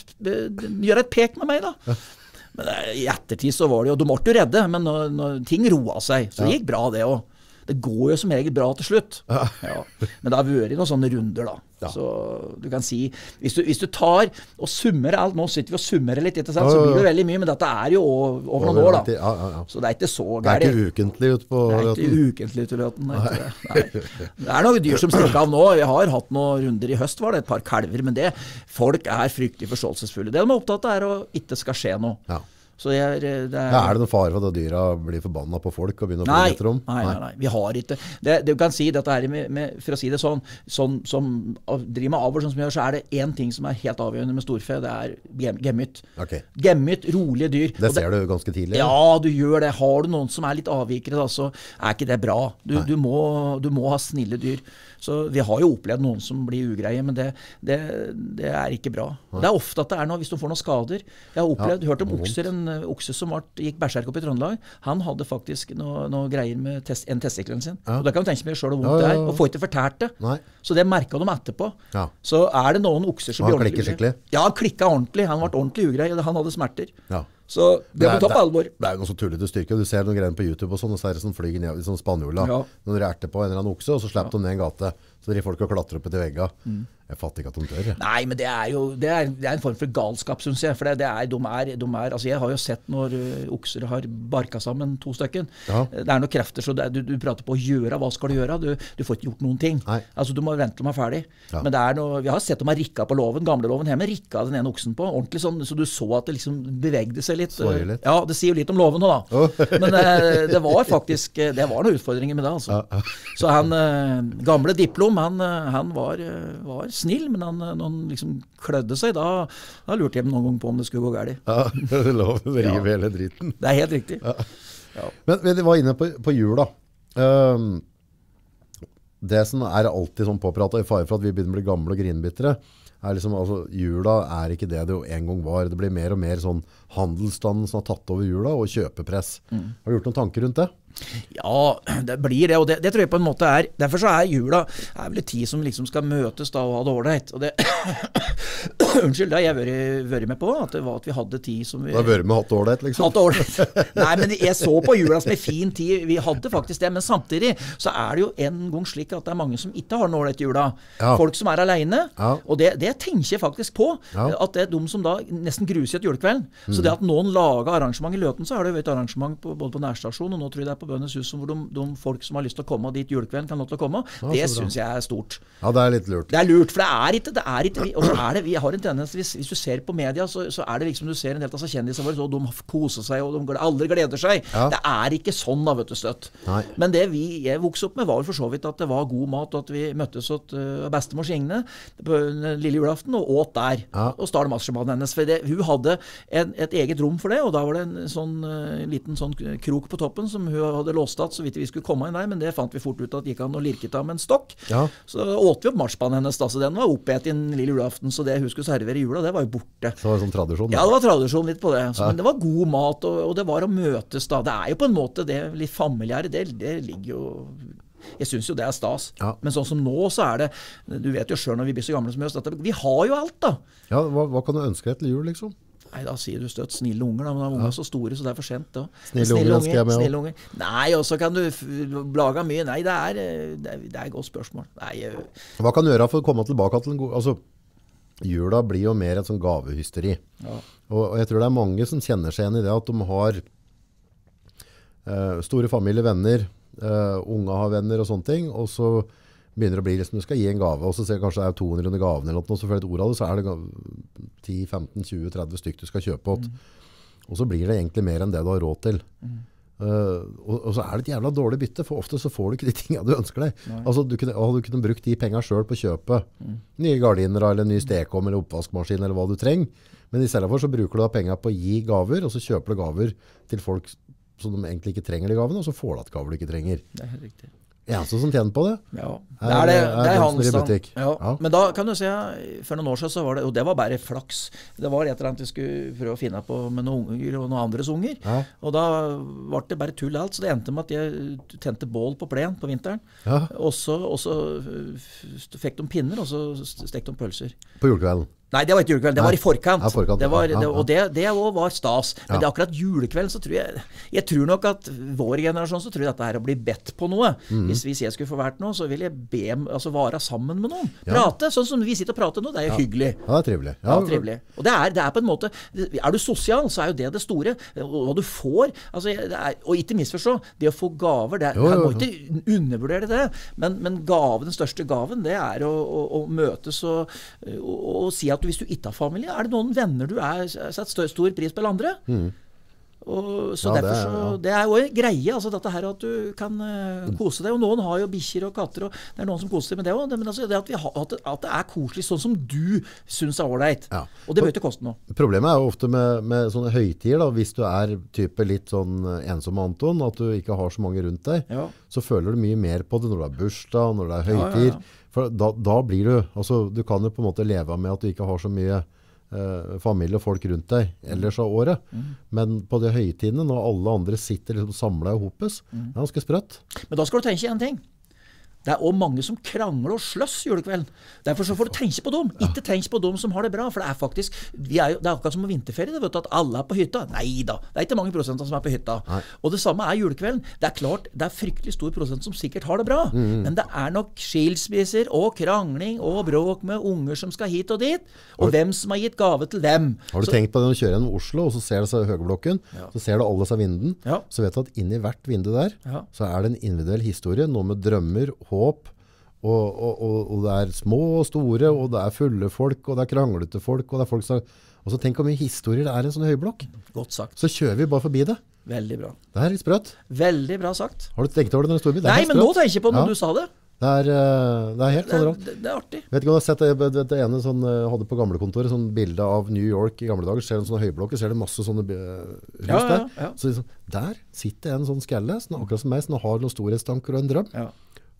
Gjør et pek med meg da. Men i ettertid så var det jo, de måtte jo redde, men når ting roet seg, så det gikk bra det også. Det går jo som regel bra til slutt. Ja. Men det har vært noen sånne runder da. Ja. Så du kan si, hvis du tar og summer alt, nå sitter vi og summerer litt, så blir det veldig mye, men dette er jo over noen år da. Så det er ikke så gærlig. Det er ikke ukentlig ut på Løten? Det er ikke ukentlig ut på Løten. Det er noen dyr som stikker av nå. Jeg har hatt noen runder i høst, var det et par kalver, men folk er fryktelig forståelsesfulle. Det de er opptatt av er å ikke skal skje noe. Ja. Så er det noen fare for at dyra blir forbannet på folk og begynner å fly etter dem? Nei, vi har ikke det. Du kan si dette her for å si det sånn som driver med avl sånn som vi gjør, så er det en ting som er helt avgjørende med storfe, det er gemytt. Okay. Gemytt, rolige dyr. Det ser du ganske tidlig? Ja, du gjør det. Har du noen som er litt avvikere da, så er ikke det bra. Du må ha snille dyr. Så vi har jo opplevd noen som blir ugreie, men det er ikke bra. Det er ofte at det er noe, hvis du får noen skader. Jeg har hørt om okser, en okse som gikk berserk opp i Trøndelag. Han hadde faktisk noe greier med en testiklen sin. Og da kan du tenke meg selv hvor vondt det er, og få ikke fortært det. Nei. Så det merket de etterpå. Ja. Så er det noen okser som blir ordentlig klikker skikkelig? Ja, han klikket ordentlig. Han ble ordentlig ugrei, og han hadde smerter. Ja. Så det må ta på alvor. Det er jo noe så tullete styrke. Du ser noen greier på YouTube og sånn, og så er det sånn flyger ned, sånn spanjola. Ja. Når du erter på en eller annen okse, og så slipper de ned en gate. Så de folk kan klatre opp etter vegga. Jeg fatter ikke at de tør. Nei, men det er jo det er en form for galskap, synes jeg. For de er altså jeg har jo sett når okser har barka sammen 2 stykken. Ja. Det er noen krefter, så du prater på å gjøre, hva skal du gjøre? Du får ikke gjort noen ting. Nei. Altså du må vente til de er ferdig. Ja. Men det er noe, vi har sett de har rikka på låven, gamle låven hjemme, rikka den ene oksen på, ordentlig sånn, så du så at det liksom bevegde seg litt. Litt. Ja, det sier jo litt om låven nå da. Men det var faktisk, det var noen utfordringer med det, altså. Ja. Så han, gamle diplom, han var snill, men når han liksom klødde seg, da lurte jeg noen gang på om det skulle gå galt. Ja, det er lov å rive hele dritten. Det er helt riktig. Ja. Ja. Men vi var inne på jula. Det som er alltid sånn påpratet, i fare for at vi begynner å bli gamle og grinbittere, er liksom, altså, jula er ikke det en gang var. Det blir mer og mer sånn handelsstanden som har tatt over jula, og kjøpepress. Har du gjort noen tanker rundt det? Ja, det blir det, og det tror jeg på en måte er. Derfor så er jula vel en tid som liksom skal møtes da og ha det ordentlig. Og det unnskyld, det har jeg vært med på, at vi hadde tid som vi... Du har vært med hatt ordentlig, liksom? Hatt ordentlig. Nei, men jeg så på jula som en fin tid. Vi hadde faktisk det, men samtidig så er det jo en gang slik at det er mange som ikke har en ordentlig jula. Ja. Folk som er alene, og det tenker jeg faktisk på, at det er de som da nesten gruser et julekveld. Så det at noen lager arrangement i Løten, så har det jo vært arrangement både på nærstasjon, og nå tror jeg det er på Bønnes hus, hvor de folk som har lyst til å komme dit julekvelden kan lov til å komme. Det synes jeg er stort. Ja, det er litt lurt. Det er lurt, for det er ikke og så er det, vi har en tendens, hvis du ser på media, så er det liksom, du ser en del av kjendisene våre, så de koser seg, og alle gleder seg. Ja. Det er ikke sånn da, vet du, støtt. Nei. Men det jeg vokste opp med var for så vidt at det var god mat, og at vi møttes åt bestemors Ingne på lille julaften, og åt der. Ja. Og starte marsjemannen hennes, for hun hadde et eget rom for det, og da var det en sånn liten sånn krok på toppen, som hun hadde låst at så vidt vi skulle komme inn der, men det fant vi fort ut at gikk an å lirke av med en stokk. Ja. Så åt vi opp marsjpannen hennes da, så den var oppet i en lille julaften, så det hun skulle servere i jula, det var jo borte. Så det var sånn tradisjon? Da. Ja, det var tradisjon litt på det. Så, men det var god mat, og det var å møtes da. Det er jo på en måte det litt familiære, det ligger jo... Jeg synes jo det er stas. Ja. Men sånn som nå, så er det, du vet jo selv når vi blir så gamle som oss, vi har jo alt da. Ja, hva kan du ønske deg til jul, liksom? Nei, da sier du støtt snille unger, da, men unger er så store, så det er for sent da. Snille unger ønsker jeg med også. Nei, og så kan du blage mye. Nei, det er et godt spørsmål. Nei, hva kan du gjøre for å komme tilbake til en god... Altså, jula blir jo mer et sånn gavehysteri. Ja. Og jeg tror det er mange som kjenner seg igjen i det, at de har store familie, venner, unge har venner og sånne ting, og så begynner det å bli liksom, du skal gi en gave, og så ser kanskje det er 200 under gaven eller noe, så for et ord av det, så er det 10, 15, 20, 30 stykker du skal kjøpe åt. Og så blir det egentlig mer enn det du har råd til. Og så er det et jævla dårlig bytte, for ofte så får du ikke de tingene du ønsker deg. Nei. Altså, du kunne brukt de pengene selv på å kjøpe nye gardiner, eller ny stekom, eller oppvaskmaskin, eller hva du trenger. Men i stedet for så bruker du da pengene på å gi gaver, og så kjøper du gaver til folk som de egentlig ikke trenger de gavene, og så får du at gaver du ikke trenger. Det er helt riktig. Eneste som tjener på det, ja. Det er hans butikk. Ja. Ja. Men da kan du se, for noen år siden så var det, og det var bare flaks, det var et eller annet vi skulle prøve å finne på med noen unger og noen andres unger, og da var det bare tull alt, så det endte med at jeg tente bål på plen på vinteren, og så fikk de pinner, og så stekte de pølser. På julekvelden? Nei, det var ikke julekveld, det var i forkant. Ja, forkant. Og det var stas. Men det er akkurat julekveld, så tror jeg tror nok at vår generasjon så tror jeg dette her å bli bedt på noe. Hvis jeg skulle få vært noe, så vil jeg be, altså være sammen med noen. Prate, sånn som vi sitter og prater nå, det er jo hyggelig. Ja, det er trivelig. Ja, trivelig. Og det er på en måte, er du sosial, så er jo det store. Og hva du får, altså, og ikke misforstå, det å få gaver, her må ikke undervurdere det, men gaven, den største gaven, det er å møtes og si at hvis du ikke har familie, er det noen venner du setter stor pris på eller andre? Og så derfor så, det er jo en greie, altså dette her at du kan kose deg, og noen har jo bikkjer og katter, og det er noen som koser seg med det også, men altså det at det er koselig sånn som du synes er ordentlig, og det bør ikke koste noe. Problemet er jo ofte med sånne høytider, da, hvis du er type litt sånn ensom Anton, at du ikke har så mange rundt deg, så føler du mye mer på det når du har bursdag, når det er høytider. For da blir du, altså du kan jo på en måte leve med at du ikke har så mye familie og folk rundt deg ellers av året. Men på de høytidene, når alle andre sitter liksom samlet og hopes, det er ganske sprøtt. Men da skal du tenke en ting. Det også mange som krangler og sløss julekvelden. Derfor så får du tenke på dem. Ikke tenk på dem som har det bra, for det faktisk, det er akkurat som på vinterferie, det vet du, at alle på hytta. Neida, det ikke mange prosenter som på hytta. Nei. Og det samme julekvelden. Det klart, det fryktelig stor prosent som sikkert har det bra, men det nok skilsmisser og krangling og bråk med unger som skal hit og dit, og hvem som har gitt gave til dem. Har du tenkt på det når du kjører gjennom Oslo, og så ser du seg Høgeblokken, så ser du alle seg vinden, så vet du at inni hvert vindu der, så det en individuell historie, noe med drømmer, håp, og det små og store, og det fulle folk, og det kranglete folk, og det folk som... Og så tenk hvor mye historier det en sånn høyblokk. Godt sagt. Så kjører vi bare forbi det. Veldig bra. Det litt sprøtt. Veldig bra sagt. Har du tenkt over det når du står forbi? Nei, men nå tenker jeg på når du sa det. Det helt sånn rart. Det artig. Vet ikke om du har sett det ene sånn, hadde på gamlekontoret, sånn bilde av New York i gamle dager, ser du en sånn høyblokke, ser du masse sånne hus der. Ja. Så liksom, der sitter en sånn skalle, sånn, akkurat som meg, som har noen storhetstanker og en drøm. Ja,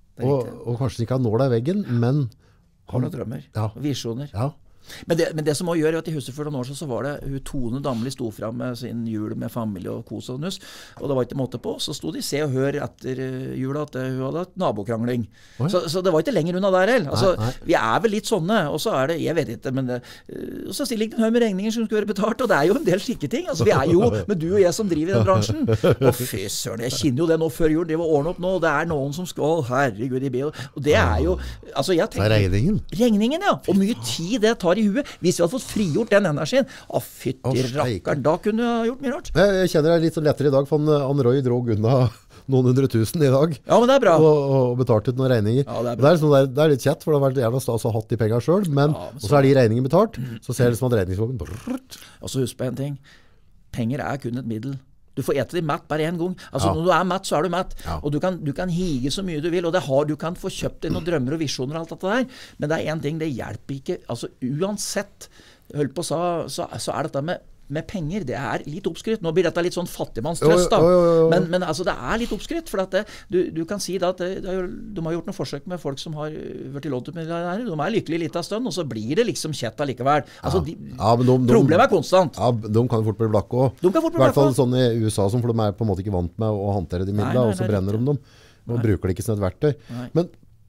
og kanskje ikke har nåla i veggen, men... Har noen drømmer, visjoner. Ja. Men det som også gjør, at I huset for noen år så var det hun Tone Damli sto frem med sin jul med familie og kos og nuss, og det var ikke måte på, så sto de Se og Hør etter jula at hun hadde et nabokrangling. Så det var ikke lenger unna der heller. Altså, nei. Vi vel litt sånne, og så det, jeg vet ikke, men og så stiller ikke en høy med regninger som skal være betalt, og det jo en del skikketing. Altså, vi jo, med du og jeg som driver i den bransjen, og fy søren, jeg kjenner jo det nå før jul, det var ordnet opp nå, og det noen som skal, herregud, og det jo, altså jeg tenker... regningen. Regningen, ja, og mye tid det tar I huet. Hvis vi hadde fått frigjort den energien, fytti rakkeren, da kunne jeg gjort mye rart. Jeg kjenner deg litt så lettere I dag, for han Roy drog unna noen 100 000 I dag. Ja, men det bra. Og betalt ut noen regninger. Ja, det litt kjett, for det har vært jævla stas å ha hatt de penger selv, men og så de regningene betalt, så ser det som at regningsvågen... Og så husk på en ting, penger kun et middel. Du får ete deg matt bare en gang. Altså, når du matt, så du matt. Ja. Og du kan hige så mye du vil, og du kan få kjøpt deg noen drømmer og visjoner og alt dette der. Men det en ting, det hjelper ikke. Altså, uansett, holdt på å så dette med penger, det litt oppskrytt. Nå blir dette litt sånn fattigmannstrøst da. Men altså, det litt oppskrytt, for at du kan si da at de har gjort noen forsøk med folk som har vært I låntemidler. De lykkelige litt av stund, og så blir det liksom kjett allikevel. Altså, problemet konstant. Ja, de kan fort bli blakke også. I hvert fall sånn I USA, for de på en måte ikke vant med å håndtere de midlene, og så brenner de dem. Og bruker det ikke som et verktøy. Men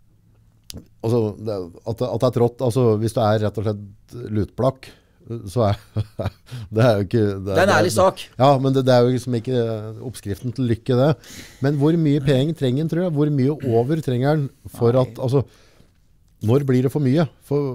altså, at det trått, altså, hvis du rett og slett lutblakk, så det jo ikke det en ærlig sak. Ja, men det jo liksom ikke oppskriften til lykke det. Men hvor mye penger trenger en, tror jeg? Hvor mye over trenger en for at, altså, når blir det for mye?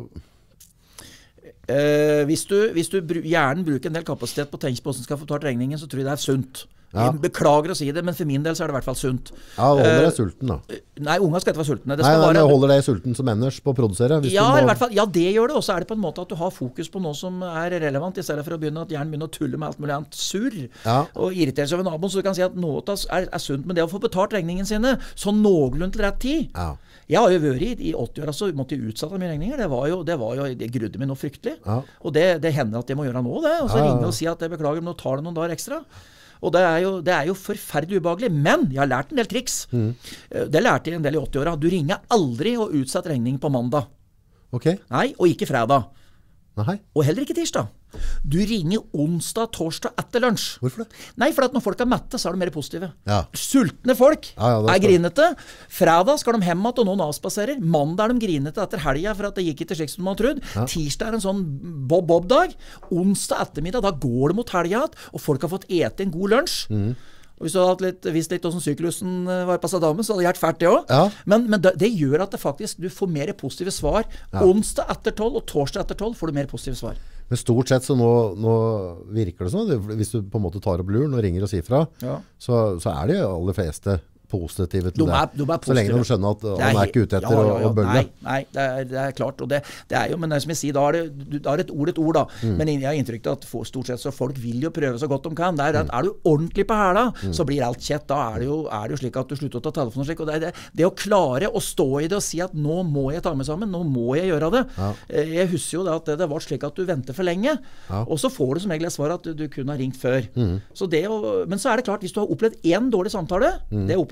Hvis du gjerne bruker en del kapasitet på å tenke på hvordan skal få betalt regningen, så tror jeg det sunt. Ja. Jeg beklager å si det, men for min del så det I hvert fall sunt. Ja, holder deg sulten da. Nei, unga skal ikke være sultne. Nei, holder deg sulten som enners på å produsere. Ja, I hvert fall, ja, det gjør det. Og så det på en måte at du har fokus på noe som relevant, I stedet for å begynne at hjernen begynner å tulle med alt mulig annet surr, og irritere seg over naboen, så du kan si at noe sunt, men det å få betalt regningen sine, så noenlunde til rett tid. Ja. Jeg har jo vært I 80 år, så måtte jeg utsette mine regninger. Det grudde meg noe fryktelig. Ja. Og det hender at jeg må gjøre nå det, og så ringe og si at jeg beklager, men nå tar det noen dager ekstra. Og det jo forferdelig ubehagelig, men jeg har lært en del triks. Det lærte jeg en del I 80-åra. Du ringer aldri og utsetter regning på mandag. Ok. Nei, og ikke fredag. Nei. Og heller ikke tirsdag. Du ringer onsdag, torsdag etter lunsj. Hvorfor det? Nei, for at når folk mette, så de mer positive. Ja. Sultne folk grinete. Fredag skal de hjem at noen avspaserer. Mandag de grinete etter helga for at det gikk ikke slik som man trodde. Ja. Tirsdag en sånn bob-bob-dag. Onsdag ettermiddag, da går det mot helga, og folk har fått ete en god lunsj. Og hvis du hadde visst litt hvordan syklusen var på seg damen, så hadde det gjort fælt det også. Ja. Men det gjør at du får mer positive svar. Ja. Onsdag etter 12 og torsdag etter 12 får du mer positive svar. Men stort sett så nå virker det sånn, hvis du på en måte tar opp luren og ringer og sier fra, så det aller fleste positive til det. Så lenge de skjønner at han ikke ute etter å bølge. Nei, det klart. Og det jo, men som jeg sier, da det et ord da. Men jeg har inntrykk til at stort sett så folk vil jo prøve så godt de kan. Du ordentlig på hæla, så blir alt kjett. Da det jo slik at du slutter å ta telefonen slik. Og det å klare å stå I det og si at nå må jeg ta meg sammen, nå må jeg gjøre det. Ja. Jeg husker jo da at det var slik at du venter for lenge, og så får du som regel et svar at du kunne ha ringt før. Så men så det klart, hvis du har opplevd en dårlig samtale, det opplevde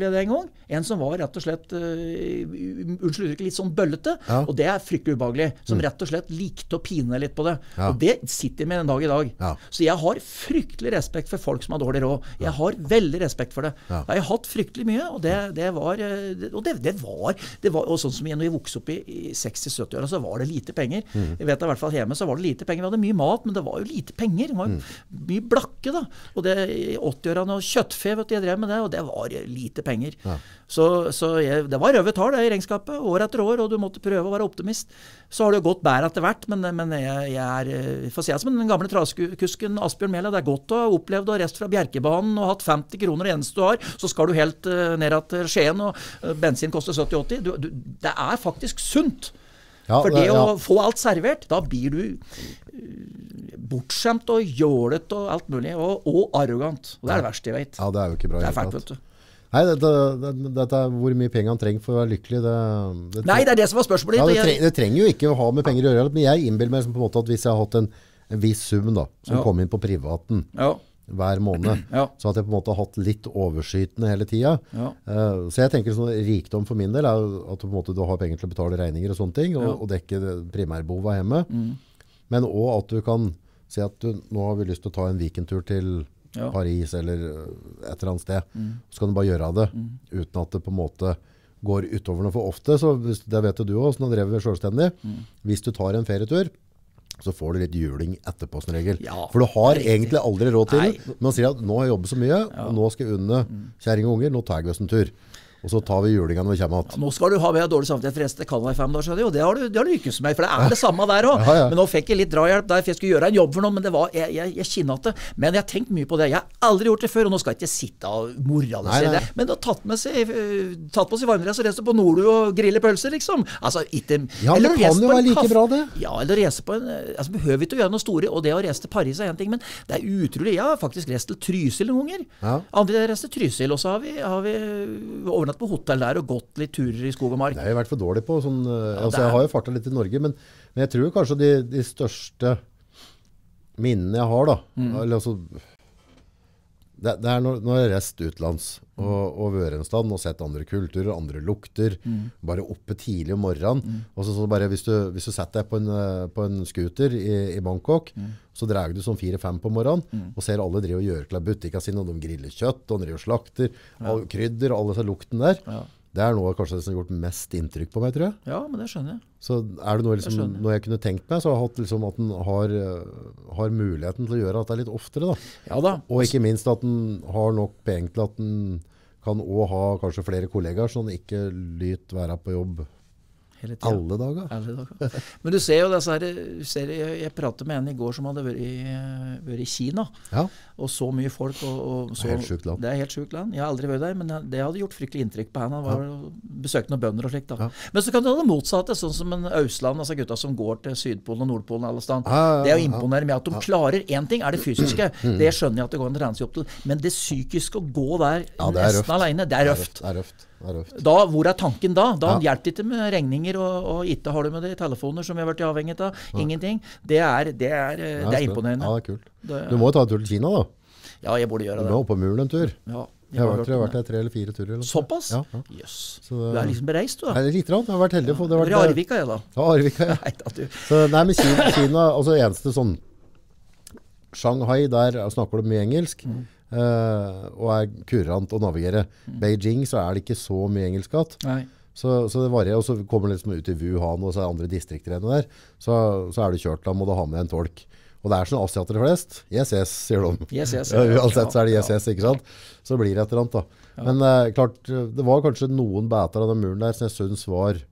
jeg det en gang. En som var rett og slett, unnskyld uttrykket, litt sånn bøllete, og det fryktelig ubehagelig, som rett og slett likte å pine litt på det. Og det sitter jeg med en dag i dag. Så jeg har fryktelig respekt for folk som har dårlig råd. Jeg har veldig respekt for det. Jeg har hatt fryktelig mye, og det var og sånn som når jeg vokste opp i 60-70-åra, så var det lite penger. Jeg vet i hvert fall hjemme så var det lite penger. Vi hadde mye mat, men det var jo lite penger. Det var jo mye blakke da. Og det i 80-årene og kjøttfe, vet du, jeg drev med det, og det var lite penger. Så det var røve tall i regnskapet, år etter år, og du måtte prøve å være optimist. Så har det jo gått bære etter hvert, men jeg får si det som den gamle traskusken Asbjørn Mæhle. Det godt å ha opplevd og reist fra Bjerkebanen og hatt 50 kroner det eneste du har, så skal du helt ned til Skien, og bensin koster 70-80. Det faktisk sunt. For det å få alt servert, da blir du bortskjemt og jålet og alt mulig, og arrogant. Og det det verste jeg vet. Ja, det jo ikke bra. Det fælt, vet du. Nei, dette hvor mye penger han trenger for å være lykkelig, Nei, det det som var spørsmålet. Det trenger jo ikke å ha med penger å gjøre, men jeg innbiller meg på en måte at hvis jeg har hatt en viss sum da, som kom inn på privaten, hver måned, så at jeg på en måte har hatt litt overskytende hele tiden. Så jeg tenker sånn, rikdom for min del at på en måte, du har penger til å betale regninger og sånne ting, og dekke primærbehovet hjemme. Men også at du kan si at nå har vi lyst til å ta en weekendtur til Paris eller et eller annet sted. Så kan du bare gjøre det uten at det på en måte går utover noe for ofte. Så det vet du også, når du drev selvstendig. Hvis du tar en ferietur, så får du litt juling etterpå som regel. For du har egentlig aldri råd til det. Men man sier at nå har jeg jobbet så mye, og nå skal jeg unne kjæring og unger, nå tar jeg oss en tur. Og så tar vi julingen når vi kommer att. Nå skal du ha med dårlig samtidig for resten. Det kan være 5 dager siden, og det har du lykkes med, for det det samme der også. Men nå fikk jeg litt drahjelp der, for jeg skulle gjøre en jobb for noe, men det var, jeg kjennet det. Men jeg har tenkt mye på det. Jeg har aldri gjort det før, og nå skal jeg ikke sitte og moralisere det. Men det har tatt på seg varmdress og reise på Nordu og grille pølser, liksom. Altså, ikke... Ja, men det kan jo være like bra det. Ja, eller reise på en... Altså, behøver ikke å gjøre noe store, og det å reise til Paris en ting, men det utrolig. Jeg har faktisk reist til Trysil noen ganger. Andre reiste til Trysil, og så har vi overnatt på hotell der og gått litt turer i skog og mark. Det har jeg vært for dårlig på. Sånn, altså jeg har jo fartet litt i Norge, men jeg tror kanskje de største minnene jeg har da, eller altså, det når jeg har reist utlands og vært en sted og sett andre kulturer, andre lukter, bare oppe tidlig om morgenen, og så bare hvis du setter deg på en scooter i Bangkok, så drar du sånn 4-5 på morgenen, og ser alle driver og gjør klar butikker sine, og de griller kjøtt, og de driver og slakter, og krydder, og alle disse lukten der. Det noe kanskje som har gjort mest inntrykk på meg, tror jeg. Ja, men det skjønner jeg. Så det noe, liksom, noe jeg kunne tenkt meg, så har jeg hatt liksom, at den har muligheten til å gjøre dette litt oftere. Da. Ja da. Og ikke minst at den har nok penger til at den kan også ha kanskje flere kollegaer, så den ikke lyt være på jobb alle dager. Men du ser jo disse her, jeg pratet med en i går som hadde vært i Kina, og så mye folk. Og så, helt sykt land. Det helt sykt land. Jeg har aldri vært der, men det hadde gjort fryktelig inntrykk på henne. Han var besøkt noen bønder og slikt. Men så kan du ha det motsatte, sånn som en Østland, altså gutta som går til Sydpolen og Nordpolen alle stand. Det å imponere med at de klarer en ting, det fysiske. Det skjønner jeg at det går en trene seg opp til. Men det psykiske å gå der nesten alene, det røft. Det røft. Da, hvor tanken da? Da hjelper det ikke med regninger, og ikke har du med de telefoner som vi har vært avhengig av. Ingenting. Det imponerende. Ja, det kult. Du må ta en tur til Kina da. Ja, jeg burde gjøre det. Du må opp på muren en tur. Ja. Jeg har vært der 3 eller 4 turer. Eller såpass? Ja. Jøss. Du liksom bereist, du da? Nei, litt rann. Jeg har vært heldig. Det var Arvika, jeg da. Ja, Arvika, ja. Nei, men Kina, altså eneste sånn Shanghai, der snakker du mye engelsk. Og kurant å navigere. Beijing så det ikke så mye engelsk at. Så det varierer, og så kommer det liksom ut i Wuhan og så andre distrikter der, så du kjørt da, må du ha med en tolk. Og det sånn asiatere flest. Yes, sier de. Yes. Uansett så det yes, ikke sant? Så blir det et eller annet da. Men klart, det var kanskje noen bæter av den muren der som jeg synes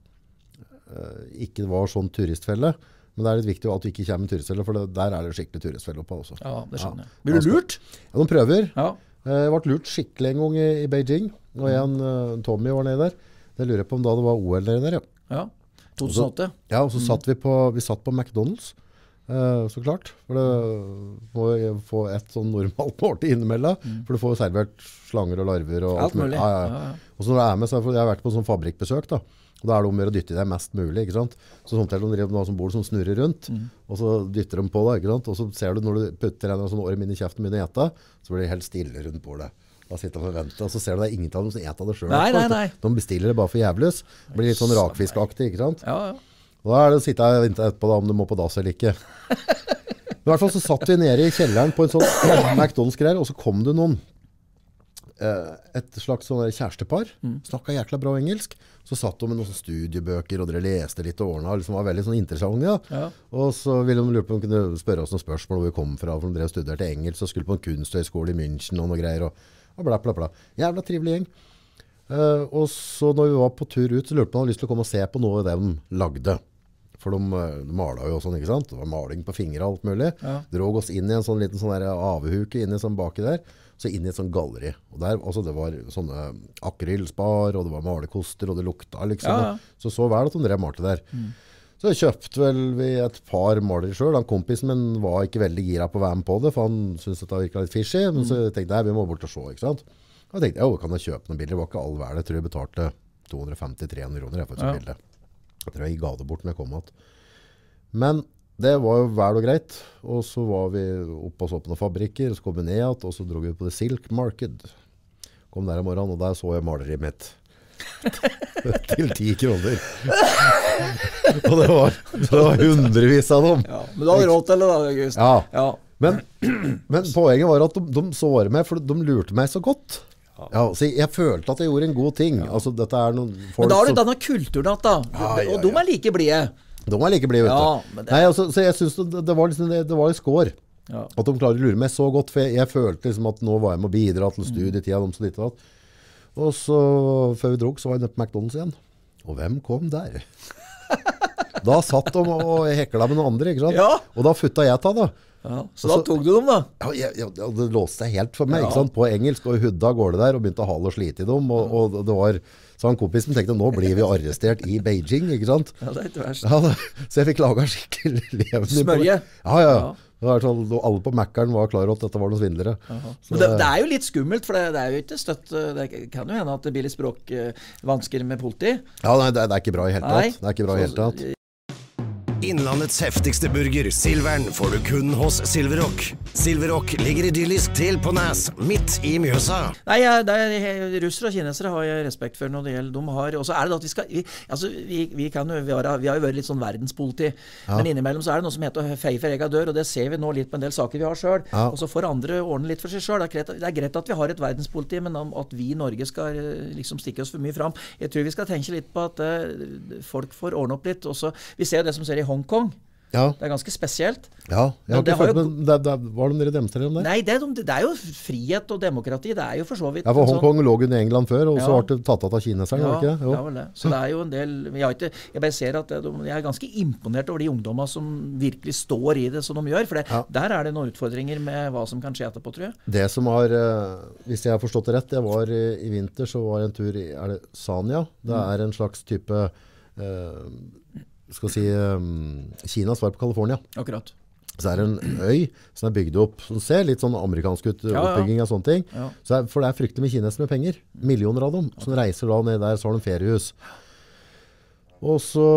ikke var sånn turistfelle. Men det litt viktig at du ikke kommer med turistfelle, for der det skikkelig turistfelle oppe også. Ja, det skjønner jeg. Blir du lurt? Ja, de prøver. Ja. Jeg ble lurt skikkelig en gang i Beijing, og Tommy var nede der. Det lurer jeg på om da det var OL nede der, ja. 2008. Ja, og så satt vi satt på McDonald's, så klart. For det må få et sånn normalt måltid innimellom, for du får servert slanger og larver og alt mulig. Ja. Og så når du med, så jeg har vært på sånn fabrikkbesøk da, og da det om å gjøre å dytte i deg mest mulig, ikke sant? Så sånn til de driver noe som bord som snurrer rundt, og så dytter de på deg, ikke sant? Og så ser du når du putter en sånn orm inn i kjeften min og gjetta, så blir det helt stille rundt bordet. Da sitter de og venter, og så ser du det ingen av dem som eter det selv. Nei. De bestiller det bare for jævløs. Det blir litt sånn rakfiskaktig, ikke sant? Ja. Og da det å sitte her og vente etterpå da, om du må på dass eller ikke. I hvert fall så satt vi nede i kjelleren på en sånn McDonald's-greier, og så kom det noen. Et slags sånn kjærestepar. Snakket jækla bra engelsk. Så satt de med noen studiebøker, og dere leste litt og ordnet. Liksom var veldig sånn interessant, ja. Og så ville de lure på om de kunne spørre oss noen spørsmål hvor vi kom fra, for de drev studerte engelsk, og skulle på en kunsthøyskole i München og noe greier, og bla. Jævla trivelig gjeng. Og så når vi var på tur ut, så lurte man lyst til å komme og se på noe av det de lagde. For de malet jo sånn, ikke sant? Det var maling på fingre og alt mulig. Ja. Drog oss inn i en sånn liten sånn der avhuke inn i sånn baki der, så inn i et sånn galleri. Og der, altså det var sånne akrylspar, og det var malekoster, og det lukta liksom. Ja. Så vel at de drev malte der. Så jeg kjøpte vel vi et par malere selv. Han kompisen min var ikke veldig gira på å være med på det, for han syntes det virket litt fishy. Men så tenkte jeg, vi må bort og se, ikke sant? Og jeg tenkte, kan jeg kjøpe noen bilder? Det var ikke all verden. Jeg tror jeg betalte 250-300 kroner for et sånt bilde. Jeg tror jeg ga det bort når jeg kom ut. Men det var jo vel og greit. Og så var vi oppe og så på noen fabrikker, og så kom vi ned, og så dro vi på The Silk Market. Kom der i morgen, og der så jeg maleriet mitt. Til 10 kroner. Og det var hundrevis av dem. Ja, men du hadde råd til det da, August. Ja. Men poenget var at de såret meg, for de lurte meg så godt. Ja, så jeg følte at jeg gjorde en god ting. Altså, dette noen folk men da har du denne kulturnatt da. Og de like blide. De like blide, vet du. Nei, altså, så jeg synes det var liksom, det var i skår. At de klarer å lure meg så godt, for jeg følte liksom at nå var jeg med å bidra til studietida de så litt av det. Og så, før vi drog, så var jeg nede på McDonald's igjen. Og hvem kom der? Da satt de og hekla med noen andre, ikke sant? Ja. Og da futta jeg ta da. Ja, så da tok du dem da? Ja, det låste seg helt for meg, ikke sant? På engelsk, og hudda går det der, og begynte å hale og slite i dem. Og det var, så han kompisen tenkte, nå blir vi arrestert i Beijing, ikke sant? Ja, det ikke verst. Ja, så jeg fikk laget skikkelig levende. Smørje? Ja. Alle på Mac-eren var klar over at dette var noen svindlere. Men det jo litt skummelt, for det jo ikke støtt. Det kan jo hende at det blir litt språkvansker med politi. Ja, nei, det ikke bra i hele tatt. Det ikke bra i hele tatt. Innlandets heftigste burger, Silveren, får du kun hos Silverrock. Silverrock ligger idyllisk til på Næs, midt i Mjøsa. Nei, russere og kinesere har jeg respekt for når det gjelder. De har, og så det at vi har jo vært litt sånn verdenspoliti, men innimellom så det noe som heter å feie for egen dør, og det ser vi nå litt på en del saker vi har selv, og så får andre ordne litt for seg selv. Det greit at vi har et verdenspoliti, men at vi i Norge skal liksom stikke oss for mye fram. Jeg tror vi skal tenke litt på at folk får ordne opp litt, og så, vi ser jo det som ser i Hongkong. Ja. Det ganske spesielt. Ja, jeg har ikke følt, men var det dere demonstrerer om det? Nei, det jo frihet og demokrati, det jo for så vidt. Ja, for Hongkong lå under England før, og så ble det tatt av kineseren, var det ikke? Ja, vel det. Så det jo en del, jeg bare ser at jeg ganske imponert over de ungdommer som virkelig står i det som de gjør, for der det noen utfordringer med hva som kan skje etterpå, tror jeg. Det som var, hvis jeg har forstått det rett, jeg var i vinter, så var jeg en tur i, det Sanya? Det en slags type skal si Kinas svar på California. Akkurat. Så det en øy som bygd opp, som ser litt sånn amerikansk ut, oppbygging av sånne ting. Ja. Så for det fryktelig med kinesere med penger. Millioner av dem, som reiser da ned der, så har de feriehus. Og så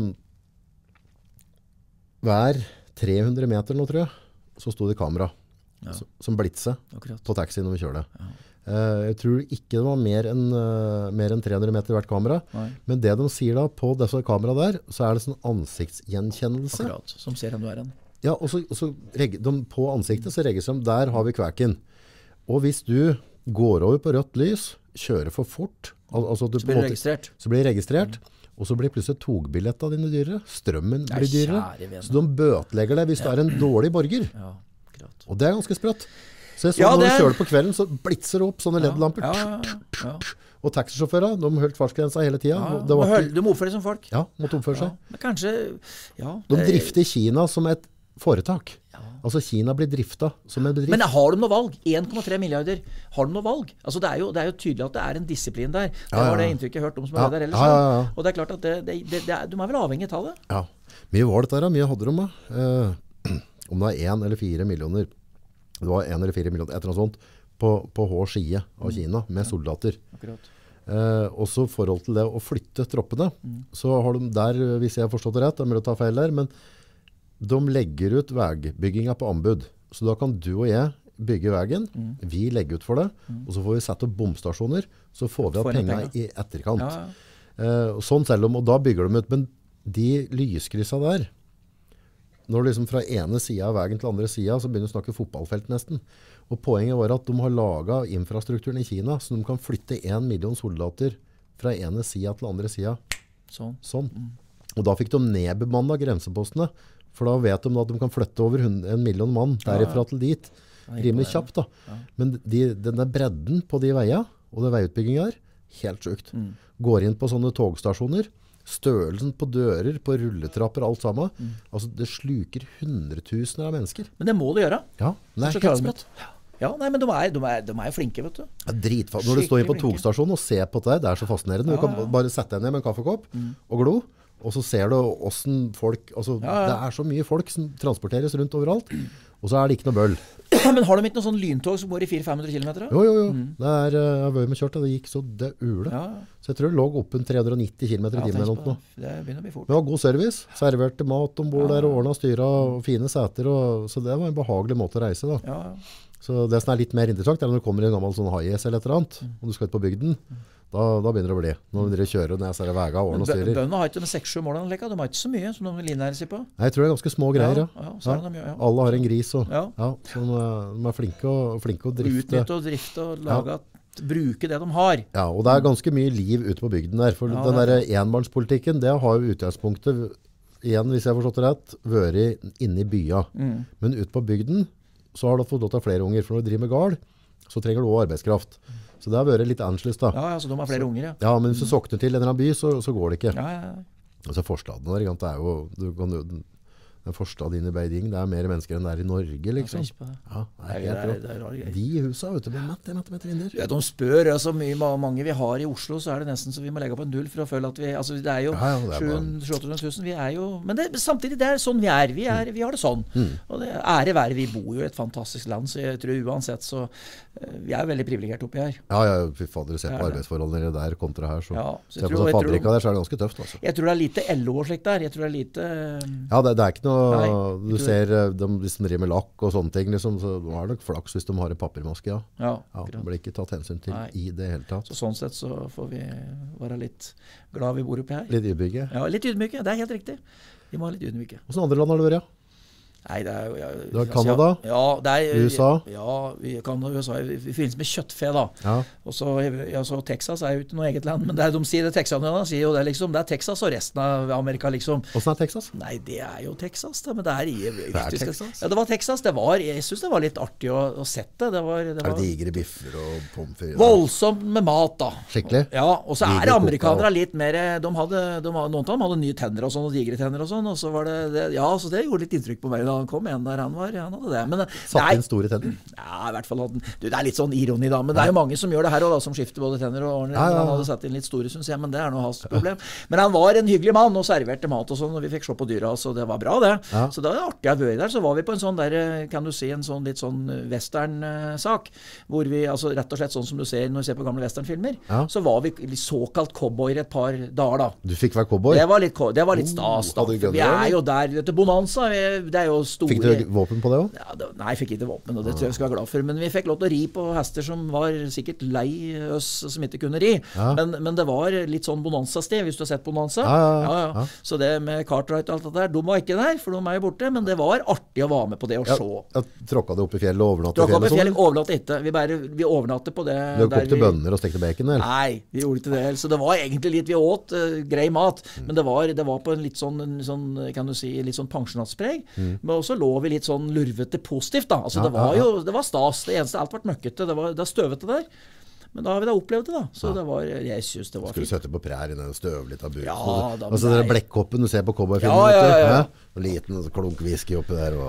hver 300 meter nå, tror jeg, så stod det kamera som blitse på taxien når vi kjørte. Ja. Jeg tror ikke det var mer enn 300 meter hvert kamera. Nei. Men det de sier da, på disse kamera der, så det sånn ansiktsgjenkjennelse. Akkurat, som ser hvem du en. Ja, og så på ansiktet så registrerer de, der har vi kvæken. Og hvis du går over på rødt lys, kjører for fort, altså så blir det registrert. Så blir det registrert, og så blir plutselig togbillettene dine dyrere. Strømmen blir dyrere. Så de bøtelegger deg hvis du en dårlig borger. Ja, akkurat. Og det ganske sprøtt. Så jeg så når du kjører på kvelden, så blitser det opp sånne LED-lamper. Ja. Og taxisjåfører, de holdt fartsgrensa hele tiden. Ja, de oppfører som folk. Ja, måtte oppføre seg. Men kanskje, de drifter Kina som et foretak. Ja. Altså Kina blir drifta som en bedrift. Men har de noe valg? 1,3 milliarder. Har de noe valg? Altså det er jo tydelig at det en disiplin der. Det var det inntrykket jeg hørte om som var der ellers. Ja. Og det klart at de vel avhengig av det. Ja. Mye var dette der, mye hadde de da. Om det 1 eller 4 millioner. Det var 1 eller 4 millioner, et eller annet sånt, på hver side av Kina, med soldater. Akkurat. Også forhold til det å flytte troppene, så har de der, hvis jeg har forstått det rett, det mulig å ta feil der, men de legger ut vegbygginga på anbud. Så da kan du og jeg bygge veien, vi legger ut for det, og så får vi sette opp bomstasjoner, så får vi av penger i etterkant. Sånn selv om, og da bygger de ut, men de lyskryssa der, når du liksom fra ene siden av veien til andre siden, så begynner du å snakke fotballfelt nesten. Og poenget var at de har laget infrastrukturen i Kina, så de kan flytte 1 million soldater fra ene siden til andre siden. Sånn. Og da fikk de nedbemannet grensepostene, for da vet de at de kan flytte over 1 million mann derifra til dit. Rimelig kjapt da. Men denne bredden på de veiene, og det veiutbyggingen er, helt sjukt. Går inn på sånne togstasjoner, størrelsen på dører, på rulletrapper, alt sammen. Altså det sluker 100 000 av mennesker. Men det må du gjøre. Ja, det er helt sprøtt. Ja, nei, men de er flinke, vet du. Ja, dritfast. Når du står inn på togstasjonen og ser på det er så fascinerende. Du kan bare sette deg ned med en kaffekopp og glo, og så ser du hvordan folk, altså det er så mye folk som transporteres rundt overalt, og så er det ikke noe bøll. Men har de ikke noen sånn lyntog som går i 400-500 kilometer? Jo. Det jeg har vært med kjørt, og det gikk så det ule. Så jeg tror det lå opp en 390 kilometer i timen eller noe. Det begynner å bli fort. Men det var god service. Serverte mat ombord der, og ordnet styra, og fine seter, så det var en behagelig måte å reise da. Så det som er litt mer interessant er når du kommer i en gammel sånn high-ace eller et eller annet, og du skal ut på bygden. Da begynner det å bli. Når dere kjører og neser vega og ordner styrer. Bøndene har ikke med 6-7 målanlegg, de har ikke så mye som de linærer seg på. Nei, jeg tror det er ganske små greier, Alle har en gris, og så de er flinke å drifte. Utnytte og drifte og bruke det de har. Ja, og det er ganske mye liv ute på bygden der. For den der enbarnspolitikken, det har jo utgangspunktet, igjen hvis jeg har forstått det rett, vært inne i bya. Men ute på bygden, så har du fått lov til flere unger. For når du driver med gard, så trenger du også arbeidskraft. Så det har vært litt annerledes da. Ja, så de har flere unger, Ja, men hvis du sokner til en eller annen by, så går det ikke. Altså forstaden der, det er jo... Den forstad inn i Beijing, det er mer mennesker enn det er i Norge, liksom. Ja, det er helt rått. De husene, vet du, blir mett vinner. Ja, de spør så mange vi har i Oslo, så er det nesten så vi må legge på en dull for å føle at vi, altså det er jo 700 000, vi er jo, men samtidig det er sånn vi er, vi har det sånn. Og det ære være, vi bor jo i et fantastisk land, så jeg tror uansett så, vi er jo veldig privilegert oppi her. Ja, fy fader, du ser på arbeidsforholdene der kontra her, så ser på sånn fabrika der, så er det ganske tøft, altså. Jeg tror det er lite LO og slikt der, jeg tror det er lite... Ja, det er ikke noe... Du ser hvis de driver med lakk og sånne ting, liksom, så har det nok flaks hvis de har en papirmaske, det blir ikke tatt hensyn til i det hele tatt. Så sånn sett så får vi være litt glad vi bor oppi her. Litt ydmyke? Ja, litt ydmyke, det er helt riktig. Vi må ha litt ydmyke. Hvordan andre land har du vært, Nei, det er jo... Du har Kanada? Ja, det er... USA? Ja, Kanada og USA i forbindelse med kjøttfe da. Og så Texas er jo ikke noe eget land, men de sier det, texanerne sier jo det liksom, det er Texas og resten av Amerika liksom. Hvordan er Texas? Nei, det er jo Texas da, men det er... Det er Texas? Ja, det var Texas, jeg synes det var litt artig å sette det. Er det digre biffer og pomfyr? Voldsomt med mat da. Skikkelig? Ja, og så er det amerikanere litt mer, noen av dem hadde nye tenner og sånn, og digre tenner og sånn, og så var det, så det gjorde litt inntrykk på meg da han kom, en der han hadde det. Men, satt inn store tenner? Ja, i hvert fall det er litt sånn ironi da, men det er jo mange som gjør det her også, da, som skifter både tenner og ordner. Han hadde satt inn litt store, synes jeg, men det er noe hans problem. Men han var en hyggelig mann og serverte mat og sånn, og vi fikk slå på dyra, så det var bra det. Så det var artig å være der. Så var vi på en sånn der, kan du si, en sånn litt sånn western-sak, hvor vi, altså rett og slett sånn som du ser når du ser på gamle western-filmer, så var vi såkalt cowboyer et par dager da. Du fikk være cowboy? Det var litt stas da. Vi er jo der, vet du, Bonanza, det er jo store... Fikk du våpen på det også? Ja, nei, jeg fikk ikke våpen, og det tror jeg vi skal være glad for. Men vi fikk lov til å ri på hester som var sikkert lei oss som ikke kunne ri. Men det var litt sånn Bonanza-sted, hvis du har sett Bonanza. Så det med Cartwright og alt det der, de var ikke der, for de er jo borte. Men det var artig å være med på det og se. Tråkket det opp i fjellet og overnattet i fjellet? Fjellet overnattet ikke. Vi overnattet på det. Du kokte bønner og stekte bacon, eller? Nei, vi gjorde ikke det. Så det var egentlig litt, vi åt grei mat, men det var på en litt sånn, kan du si, litt sånn pensjonatspreg. Men også lå vi litt sånn lurvete positivt da. Altså det var stas. Det eneste, alt var møkkete. Det var støvete der. Men da har vi da opplevd det da. Så det var, jeg synes det var fint. Skulle du sette på prærien en støvlig av buren? Ja, da. Altså den blekkkoppen du ser på cowboyfilmen, en liten klunk whisky oppi der.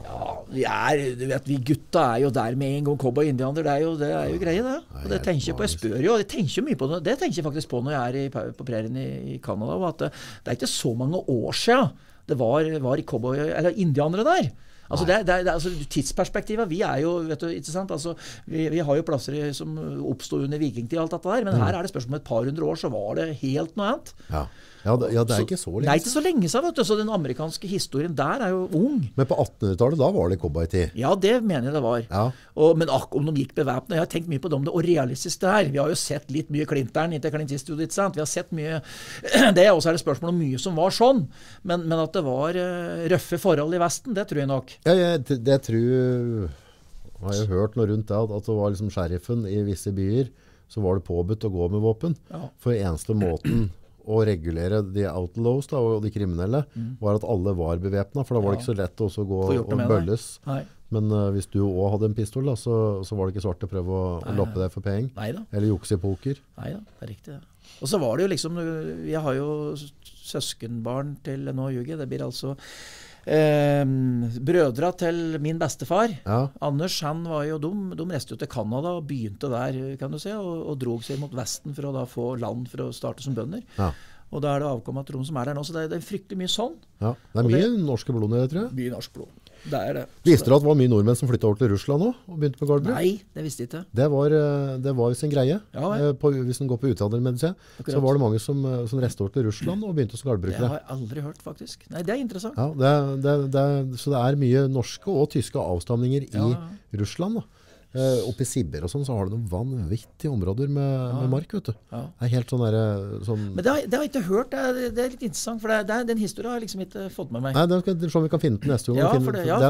Du vet, vi gutta er jo der med en gang cowboy-indianer. Det er jo greie det. Og det tenker jeg på, jeg spør jo, jeg tenker mye på det. Det tenker jeg faktisk på når jeg er på prærien i Kanada, at det er ikke så mange år siden det var i cowboy, eller indianere der. Altså, altså tidsperspektivet, vi jo, vet du, ikke sant? Altså, vi har jo plasser som oppstod under vikingtid og alt dette der, men her det spørsmål om et par hundre år, så var det helt noe annet. Ja, det ikke så lenge. Det ikke så lenge siden, vet du, så den amerikanske historien der jo ung. Men på 1800-tallet, da var det cowboytid? Ja, det mener jeg det var. Ja. Men om de gikk bevæpnet, jeg har tenkt mye på dem, og realistisk det her. Vi har jo sett litt mye Clinton, ikke Clint Eastwood, ikke sant? Vi har sett mye det, og så det spørsmål om mye som var sånn. Men at det var røffe forhold i Vesten, det tror jeg nok. Ja, det tror har jeg hørt noe rundt det, at det var liksom sheriffen i visse byer, så var det påbudt å gå med våpen. Ja. For eneste måten å regulere de outlaws da, og de kriminelle, var at alle var bevæpnet, for da var det ikke så lett å gå og bølles. Men hvis du også hadde en pistol, da, så var det ikke svart å prøve å loppe deg for penger. Eller jukse i poker. Neida, det riktig. Ja. Og så var det jo liksom, jeg har jo søskenbarn til nå, Juge, det blir altså brødre til min bestefar Anders, han var jo de reiste jo til Kanada og begynte der, kan du se, og drog seg mot Vesten for å da få land for å starte som bønder. Og da det avkommet rom som der nå, så det fryktelig mye sånn. Ja, det mye norske blod i det, tror jeg. Mye norsk blod. Det det. Visste du at det var mye nordmenn som flyttet over til Russland nå, og begynte på gårdbruk? Nei, det visste jeg ikke. Det var jo sin greie. Hvis man går på utdannermedisin, så var det mange som reiste over til Russland og begynte som gårdbrukere. Det har jeg aldri hørt, faktisk. Nei, det interessant. Ja, så det mye norske og tyske avstamninger i Russland da. Oppe i Sibir og sånn, så har du noen vanvittige områder med mark, vet du. Det helt sånn der... Men det har jeg ikke hørt, det litt interessant, for den historien har jeg liksom ikke fått med meg. Nei, det er sånn vi kan finne den neste gang.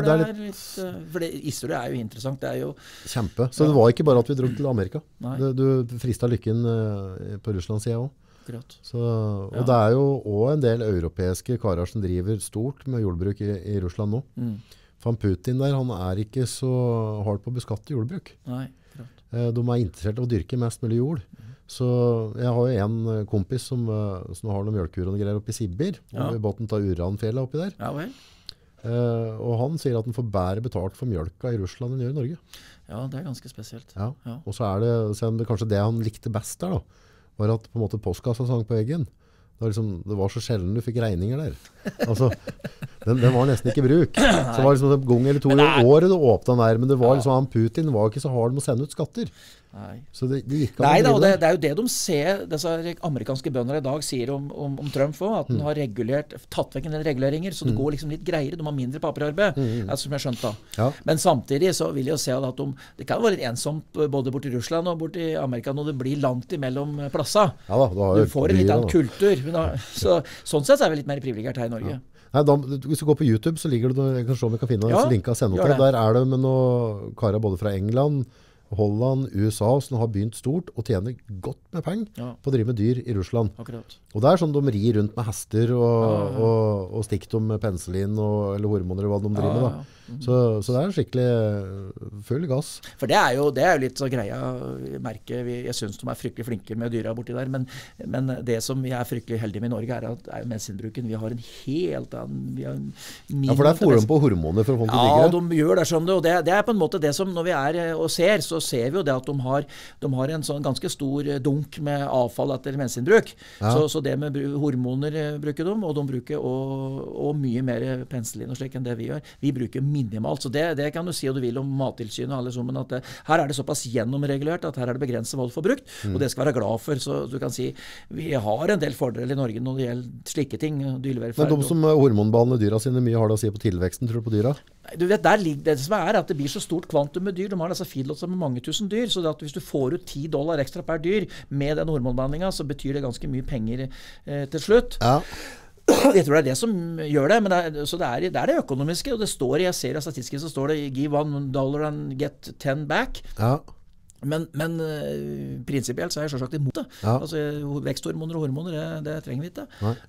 For historien jo interessant, det jo... Kjempe. Så det var ikke bare at vi drog til Amerika. Du fristet lykken på Russland-siden også. Og det jo også en del europeiske karer som driver stort med jordbruk i Russland nå. Van Putin der, han ikke så hard på å beskatte jordbruk. Nei, klart. De interessert i å dyrke mest mulig jord. Så jeg har jo en kompis som har noen mjølkur og greier oppe i Sibir, og i båten tar Uranfjellet oppi der. Ja, vel. Og han sier at han får bedre betalt for mjølka i Russland enn gjør i Norge. Ja, det ganske spesielt. Ja. Og så det kanskje det han likte best der da, var at på en måte postkassa sang på eggen. Det var så sjelden du fikk regninger der. Altså, den var nesten ikke bruk. Så det var liksom en gang eller to i året du åpnet den der, men det var liksom, han Putin var ikke så hard med å sende ut skatter. Nei. Så det gikk Nei da, og det jo det de ser, disse amerikanske bøndene i dag sier om Trump også, at han har tatt vekk en del reguleringer, så det går liksom litt greiere, de har mindre papirarbeid, som jeg skjønte da. Ja. Men samtidig så vil jeg jo se at det kan være litt ensomt både bort i Russland og bort i Amerika når det blir langt imellom plasser. Ja da, du får en litt annen kultur. Sånn sett vi litt mer privilegert her i Norge. Ja. Nei, hvis du går på YouTube, så ligger det, jeg kan se om jeg kan finne en link av sendetid. Der det med noen karer både fra England, Holland, USA, som har begynt stort og tjener godt med penger på å drive med dyr i Russland. Akkurat. Og det sånn de rir rundt med hester og stikker dem med penicillin eller hormoner eller hva de driver med da. Så det skikkelig full gass. For det jo litt så greia merke. Jeg synes de fryktelig flinke med dyra borti der, men det som vi fryktelig heldige med i Norge at medisinbruken. Vi har en helt annen... for der får de på hormoner for å få dem til å digge det. Ja, de gjør det, skjønner du. Og det på en måte det som når vi og ser, så ser vi jo det at de har en sånn ganske stor dunk med avfall etter medisinbruk. Så det med hormoner bruker de, og de bruker og mye mer penicillin og slik enn det vi gjør. Vi bruker minimalt, så det kan du si og du vil om Mattilsynet og alle sammen, at her det såpass gjennomregulert at her det begrenset hva du får brukt, og det skal være glad for, så du kan si vi har en del fordeler i Norge når det gjelder slike ting. Men de som hormonbehandler dyra sine, mye har det å si på tilveksten, tror du, på dyra? Du vet, der ligger det som at det blir så stort kvantum med dyr, de har disse feedlotser med mange tusen dyr, så at hvis du får ut $10 ekstra per dyr med den hormonbehandlingen, så betyr det ganske mye penger til slutt. Ja. Jeg tror det det som gjør det, men så det det økonomiske, og det står, jeg ser i statistikken så står det give $1 and get 10 back. Ja. Men prinsipielt så jeg selvsagt imot det. Ja. Altså, veksthormoner og hormoner, det trenger vi ikke.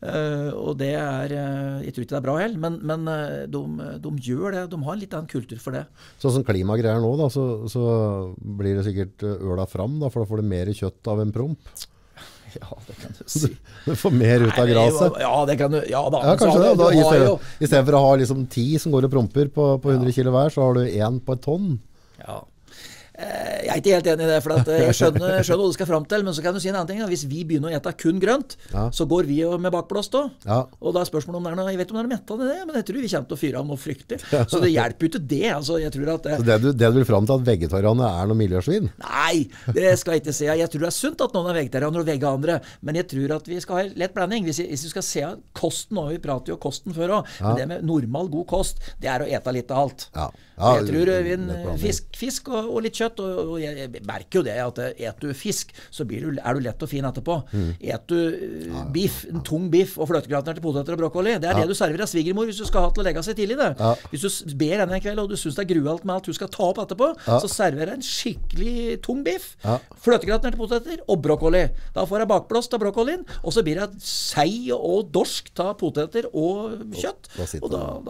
Og det jeg tror ikke det bra heller, men de gjør det, de har en litt annen kultur for det. Sånn som klimagreier nå da, så blir det sikkert øla fram da, for da får du mer kjøtt av en promp. Ja, det kan du si. Du får mer ut av graset. Ja, det kan du. Ja da. Ja, kanskje det. I stedet for å ha liksom 10 som går og promper på 100 kilo hver, så har du 1 på et tonn. Ja. Jeg er ikke helt enig i det, for jeg skjønner hva du skal frem til, men så kan du si en annen ting. Hvis vi begynner å ete kun grønt, så går vi med bakblåst også. Og da er spørsmålet om det er noe, jeg vet om det er noe metall i det, men jeg tror vi kommer til å fyre av noe fryktelig. Så det hjelper jo ikke det. Altså, jeg tror at så det du vil frem til at vegetarianere er noe miljøsvin? Nei, det skal jeg ikke si. Jeg tror det er sunt at noen er vegetarianere og veganere, men jeg tror at vi skal ha lett blanding. Hvis vi skal se kosten, og vi prater jo kosten før også, men det med normal god kost, det er å ete litt av alt. Jeg tror fisk og litt kjøtt, og jeg merker jo det at et du fisk, så er du lett og fin etterpå. Et du biff, en tung biff og fløtegratinerte poteter og brokkoli, det er det du serverer av svigermor hvis du skal ha til å legge seg tidlig det. Hvis du ber henne en kveld, og du synes det er grualt med alt du skal ta opp etterpå, så serverer en skikkelig tung biff, fløtegratinerte poteter og brokkoli. Da får jeg bakblåst av brokkolien, og så blir det sei og dorsk av poteter og kjøtt, og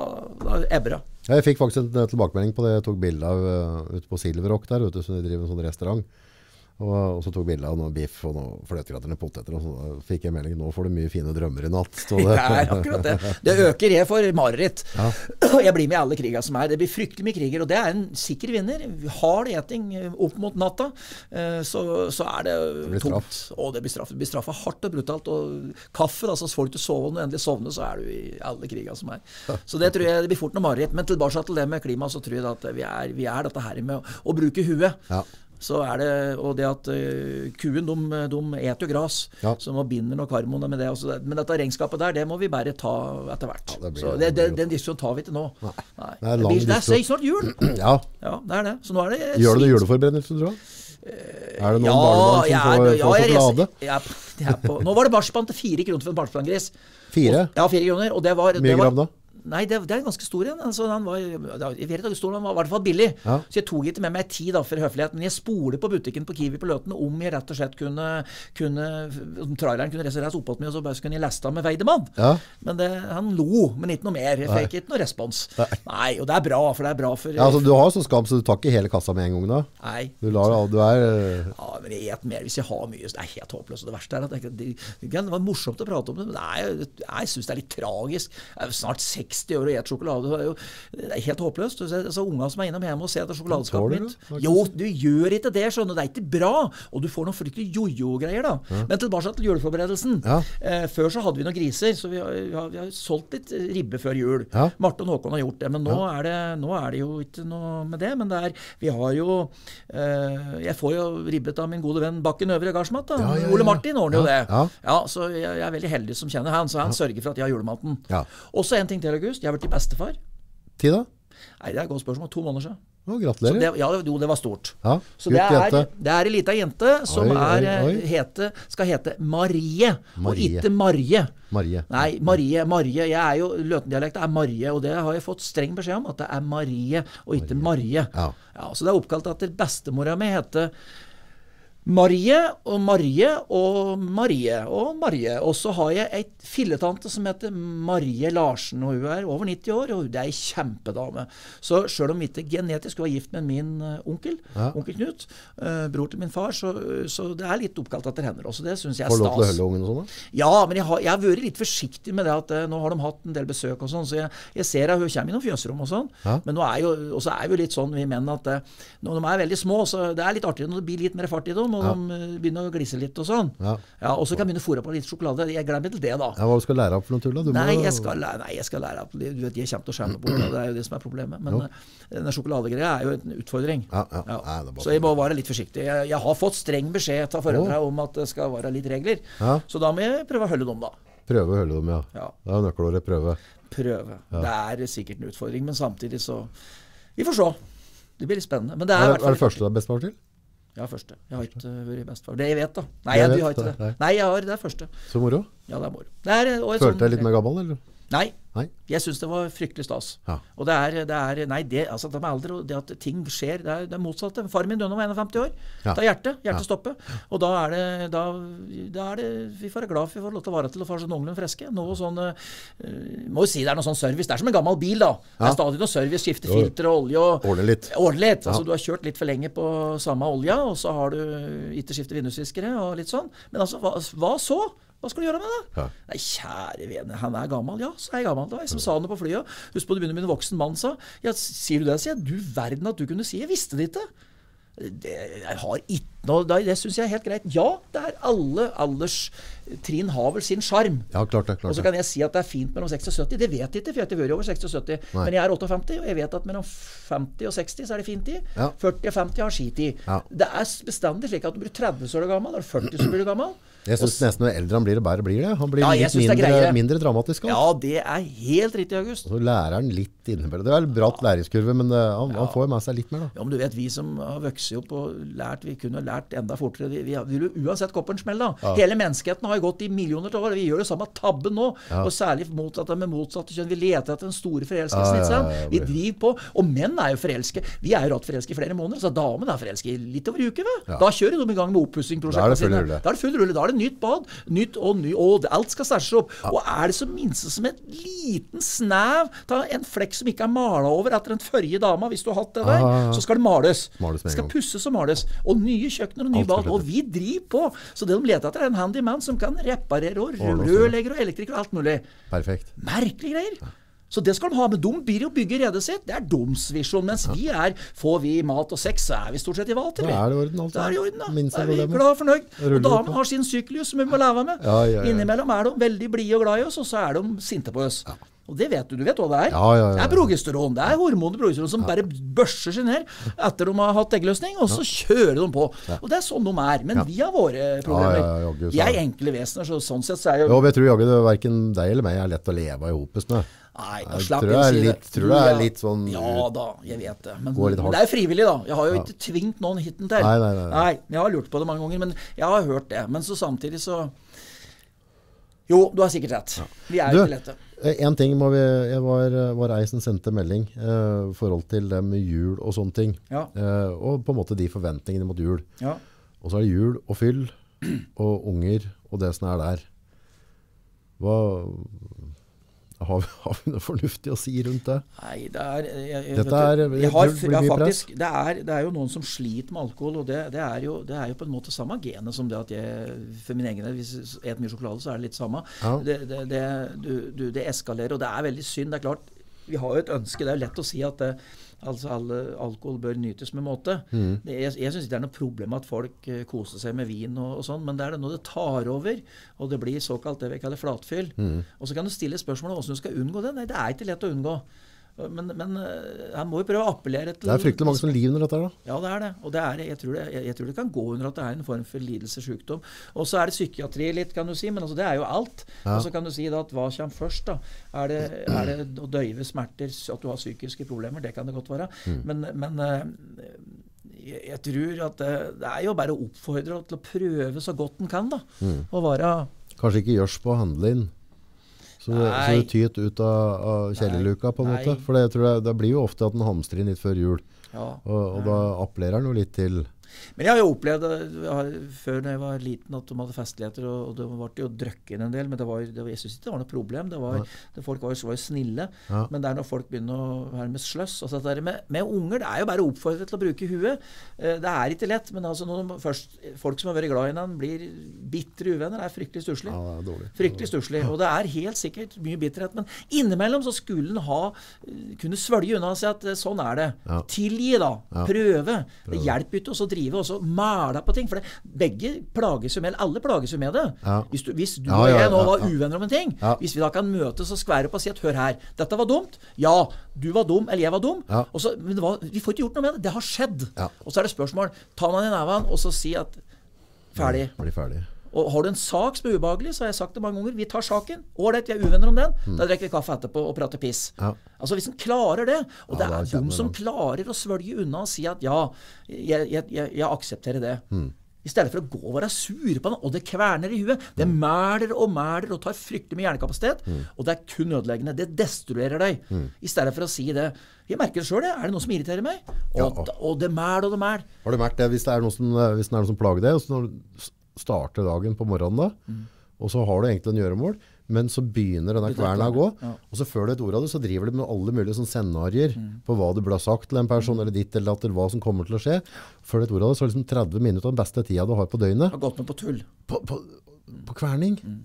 da ebber det. Jeg fikk faktisk en tilbakemelding på det jeg tok bilde av ute på Silver Rock der, ute, så de driver en sånn restaurant. Og så tok bilde av noe biff og noe fløtegratinerte poteter, og så fikk jeg melding, nå får du mye fine drømmer i natt. Det er akkurat det. Det øker jeg for mareritt. Jeg blir med i alle kriger som er. Det blir fryktelig mye kriger, og det er en sikker vinner. Hard eting opp mot natta, så er det tungt. Og det blir straffet. Det blir straffet hardt og brutalt. Og kaffe, da, så får du ikke sove, og når du endelig sovner, så er du i alle kriger som er. Så det tror jeg det blir fort noe mareritt. Men tilbake til det med klima, så tror jeg at vi er dette her med å bruke huet. Så er det, og det at kuen, de eter jo gras, så nå binder nok hormoner med det. Også. Men dette regnskapet der, det må vi bare ta etter hvert. Så den diskusjonen tar vi ikke nå. Nei. Det er snart jul. Ja, det er det. Så nå er det gjør du juleforberedelse, tror du? Er det noen barnebarn som får sjokolade? Nå var det marsipan til 4 kroner for en marsipan-gris. 4? Ja, 4 kroner. Og det var, mye gram da? Nei, det er en ganske stor en. Altså, han var i hvert fall billig. Så jeg tok ikke med meg 10 da, for høflighet, men jeg spoler på butikken på Kiwi på Løten om jeg rett og slett traileren kunne reise oppåt meg, og så bare kunne jeg leste med Weidemann. Men han lo, men ikke noe mer. Jeg fikk ikke noe respons. Nei, og det er bra, for det er bra for... Ja, altså, du har så skam, så du tar ikke hele kassa med en gang da? Nei. Ja, men jeg et mer hvis jeg har mye. Det er helt håpløst. Og det verste er at det var morsomt å prate om det, men jeg synes det er litt tragisk. Det er snart 60 år og et sjokolade, det er helt håpløst. Så unger som er innom hjemme og ser etter sjokoladeskapet mitt. Jo, du gjør ikke det, skjønner du. Det er ikke bra. Og du får noen fryktelig jojo-greier da. Men tilbake til juleforberedelsen. Før så hadde vi noen griser, så vi har solgt litt ribbe før jul. Marte og Håkon har gjort det, men nå er det jo ikke noe med det, men det er, vi har jo jeg får jo ribbet av min gode venn Bakken Øvre Garsmat da. Ole Martin ordner jo det. Så jeg er veldig heldig som kjenner han, så han sørger for at jeg har julematen. Også en ting til, August. Jeg har vært i bestefar. Tid da? Nei, det er et godt spørsmål. 2 måneder siden. Gratulerer. Det var stort. Så det er en liten jente som skal hete Marie, og ikke Marje. Nei, Marie. Jeg er jo, Løten-dialektet er Marie, og det har jeg fått streng beskjed om, at det er Marie, og ikke Marje. Så det er oppkalt at bestemora mi heter Marie og Marie og Marie og Marie. Og så har jeg et filletante som heter Marie Larsen, og hun er over 90 år, og det er en kjempedame. Så selv om vi ikke genetisk var gift med min onkel Knut, bror til min far, så det er litt oppkalt etter henne også. Det synes jeg er stas. Får du lov til å holde ungen og sånn da? Ja, men jeg har vært litt forsiktig med det at nå har de hatt en del besøk og sånn, så jeg ser at hun kommer i noen fjøsrom og sånn. Men nå er vi litt sånn, vi menn, at når de er veldig små, så det er litt artig når det blir litt mer fart i dem, og de begynner å glisse litt og sånn. Og så kan jeg begynne å fôre på litt sjokolade. Jeg glemmer til det da. Hva skal du lære opp for noe tull da? Nei, jeg skal lære opp. Du vet, jeg kommer til å skjemme bort, det er jo det som er problemet. Men denne sjokoladegreia er jo en utfordring. Så jeg må være litt forsiktig. Jeg har fått streng beskjed av foreldre om at det skal være litt regler. Så da må jeg prøve å holde dem da. Prøve å holde dem, ja. Det er nøkkelåret prøve. Det er sikkert en utfordring, men samtidig så... Vi får se. Det blir litt spennende. Men er det første du er bestefar til? Ja, første. Jeg har ikke vært bestefar. Det jeg vet da. Nei, du har ikke det. Nei, det er første. Så moro? Ja, det er moro. Følte deg litt mer gammel, eller? Nei. Jeg synes det var fryktelig stas. Og det er altså det med alder, det at ting skjer, det er motsatt. Far min døde var 51 år. Det er hjertestoppet. Og da er det, vi får være glad for å få lov til å være til å få sånn noenlunde friske. Noe sånn, må jo si det er noe sånn service. Det er som en gammel bil da. Det er stadig noe service, skifte filter og olje. Ordne litt. Altså du har kjørt litt for lenge på samme olja, og så har du ikke skiftet vindusviskere og litt sånn. Men altså, hva så? Hva skal du gjøre med det? Nei, kjære vene, han er gammel. Ja, så er jeg gammel. Det var jeg som sa det på flyet. Husk på, du begynner med en voksen mann, sa. Ja, sier du det? Sier jeg, du verden at du kunne si. Jeg visste det ikke. Jeg har ikke noe, det synes jeg er helt greit. Ja, det er alle alderstrinn har vel sin skjerm. Ja, klart det. Og så kan jeg si at det er fint mellom 60 og 70. Det vet jeg ikke, for jeg har ikke vært over 60 og 70. Nei. Men jeg er 58, og jeg vet at mellom 50 og 60 så er det fin tid. 40 og 50 har skitid. Det er bestandig slik at du blir 30 så er du gammel, eller 40 så blir du gammel. Jeg synes nesten når eldre han blir det, bare blir det. Han blir litt mindre dramatisk. Ja, det er helt riktig, August. Og så lærer han litt innebæret. Det er en bratt læringskurve, men han får med seg litt mer da. Ja, men du vet, vi som har vokset opp og lært, vi kunne lært enda fortere. Vi vil jo uansett koppen smell da. Hele menneskeheten har jo gått i millioner til år. Vi gjør det samme tabben nå, og særlig med motsatte kjønn. Vi leter etter den store forelskelsen, ikke sant? Vi driver på, og menn er jo forelsket. Vi er jo rått forelsket i flere måneder, så damen er forelsket i litt over uke, Da kjører de i gang med oppussingsprosjektene sine. Da er det full rulle. Da er det nytt bad, nytt og alt skal stæsjes opp. Og er det så minst som et liten snev av en flekk som ikke er malet over etter den forrige dama, hvis du har hatt det der, så skal det males. Det skal pusses og males. Og nye kjøkkener og nye bad. Og vi driver på. Så det de leter etter er en handyman som kan reparere og rørlegger og elektriker og alt mulig. Perfekt. Merkelige greier. Så det skal de ha, men de blir jo bygge redet sitt. Det er doms visjon, mens får vi mat og sex, så er vi stort sett i valg til. Da er det i orden, altså. Da er det i orden, da. Da er vi glad og fornøyd. Og damen har sin syklus som vi må leve med. Innimellom er de veldig blide og glad i oss, og så er de sinte på oss. Og det vet du vet hva det er. Det er progesteron, det er hormoner progesteron som bare børser seg ned etter de har hatt eggløsning, og så kjører de på. Og det er sånn de er, men vi har våre problemer. Vi er enkle vesener, så sånn sett så er jo... Jo, jeg tror jaggu det hverken deg eller meg er lett å leve i hopes med. Nei, da slapp jeg å si det. Tror det er litt sånn... Ja da, jeg vet det. Men det er frivillig da. Jeg har jo ikke tvingt noen hitten til. Nei, jeg har lurt på det mange ganger, men jeg har hørt det. Men så samtidig så... Jo, du har sikkert rett. Vi er jo ikke lette. En ting jeg var ei som sendte melding forhold til det med jul og sånne ting. Og på en måte de forventningene mot jul. Og så er det jul og fyll og unger og det som er der. Har vi noe fornuftig å si rundt det? Nei, det er jo noen som sliter med alkohol, og det er jo på en måte samme gene som det at jeg, for min egen del, hvis jeg et mye sjokolade, så er det litt samme. Det eskalerer, og det er veldig synd. Det er klart, vi har jo et ønske, det er jo lett å si at alle alkohol bør nytes med måte. Jeg synes ikke det er noe problem at folk koser seg med vin og sånn, men det er det når det tar over, og det blir såkalt det vi kaller flatfyll. Og så kan du stille spørsmålet hvordan du skal unngå det. Nei, det er ikke lett å unngå. Men han må jo prøve å appellere til... Det er fryktelig mange som lider under dette da. Ja, det er det. Og jeg tror det kan gå under at det er en form for lidelsessykdom. Og så er det psykiatri litt, kan du si, men altså, det er jo alt. Og så kan du si da at hva kommer først da? Er det å døyve smerter, at du har psykiske problemer? Det kan det godt være. Men jeg tror at det er jo bare å oppfordre til å prøve så godt den kan da. Og være... Kanskje ikke gjørs på å handle inn. Så du tyt ut av kjellerluka på en måte. For det blir jo ofte at den hamstrer inn litt før jul. Og da appellerer den jo litt til... Men jeg har jo opplevd før når jeg var liten at de hadde festligheter, og det ble jo drøkken en del, men jeg synes ikke det var noe problem. Folk var jo snille, men det er når folk begynner å være med sløss. Altså, med unger, det er jo bare oppfordret til å bruke huet. Det er ikke lett, men altså, når folk som har vært glad i hverandre blir bittre uvenner, det er fryktelig stusslig. Ja, det er dårlig. Fryktelig stusslig, og det er helt sikkert mye bitterhet, men innimellom så skulle den kunne svølge unna og si at sånn er det. Tilgi da, prøve. Det hjelper ikke å drive og så male på ting, for begge plages jo med, alle plages jo med det. Hvis du og jeg nå var uvenner om en ting, hvis vi da kan møtes og skvære opp og si at hør her, dette var dumt, ja, du var dum, eller jeg var dum, og så, men vi får ikke gjort noe med det, det har skjedd. Og så er det spørsmål, ta man i neven og så si at ferdig. Bli ferdig. Og har du en sak som er ubehagelig, så har jeg sagt det mange ganger, vi tar saken, vi er uvenner om den, da drikker vi kaffe etterpå og prater piss. Altså hvis en klarer det, og det er de som klarer å svølge unna og si at ja, jeg aksepterer det. I stedet for å gå og være sur på den, og det kverner i huet, det mæler og tar fryktelig med hjernekapasitet, og det er kun ødeleggende, det destruerer deg. I stedet for å si det, jeg merker det selv, er det noe som irriterer meg? Og det mæler og det mæler. Har du merket det hvis det er noe som plager deg, og så når du starter dagen på morgenen da, og så har du egentlig en gjøremål, men så begynner denne kverna å gå, og så før du et ord av det, så driver du med alle mulige sånne scenarier på hva du burde ha sagt til en person, eller ditt eller datt, eller hva som kommer til å skje. Før du et ord av det, så er liksom 30 minutter den beste tida du har på døgnet. Har gått med på tull. På kverning.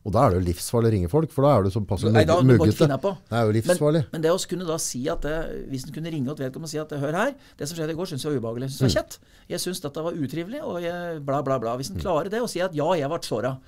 Og da det jo livsfarlig å ringe folk, for da det så passe muggete. Det jo livsfarlig. Men det å kunne da si at hvis den kunne ringe til vedkommende og si at hør her, det som skjedde i går synes jeg var ubehagelig, synes jeg var kjett. Jeg synes dette var utrivelig, og jeg bla bla bla. Hvis den klarer det og sier at ja, jeg ble såret.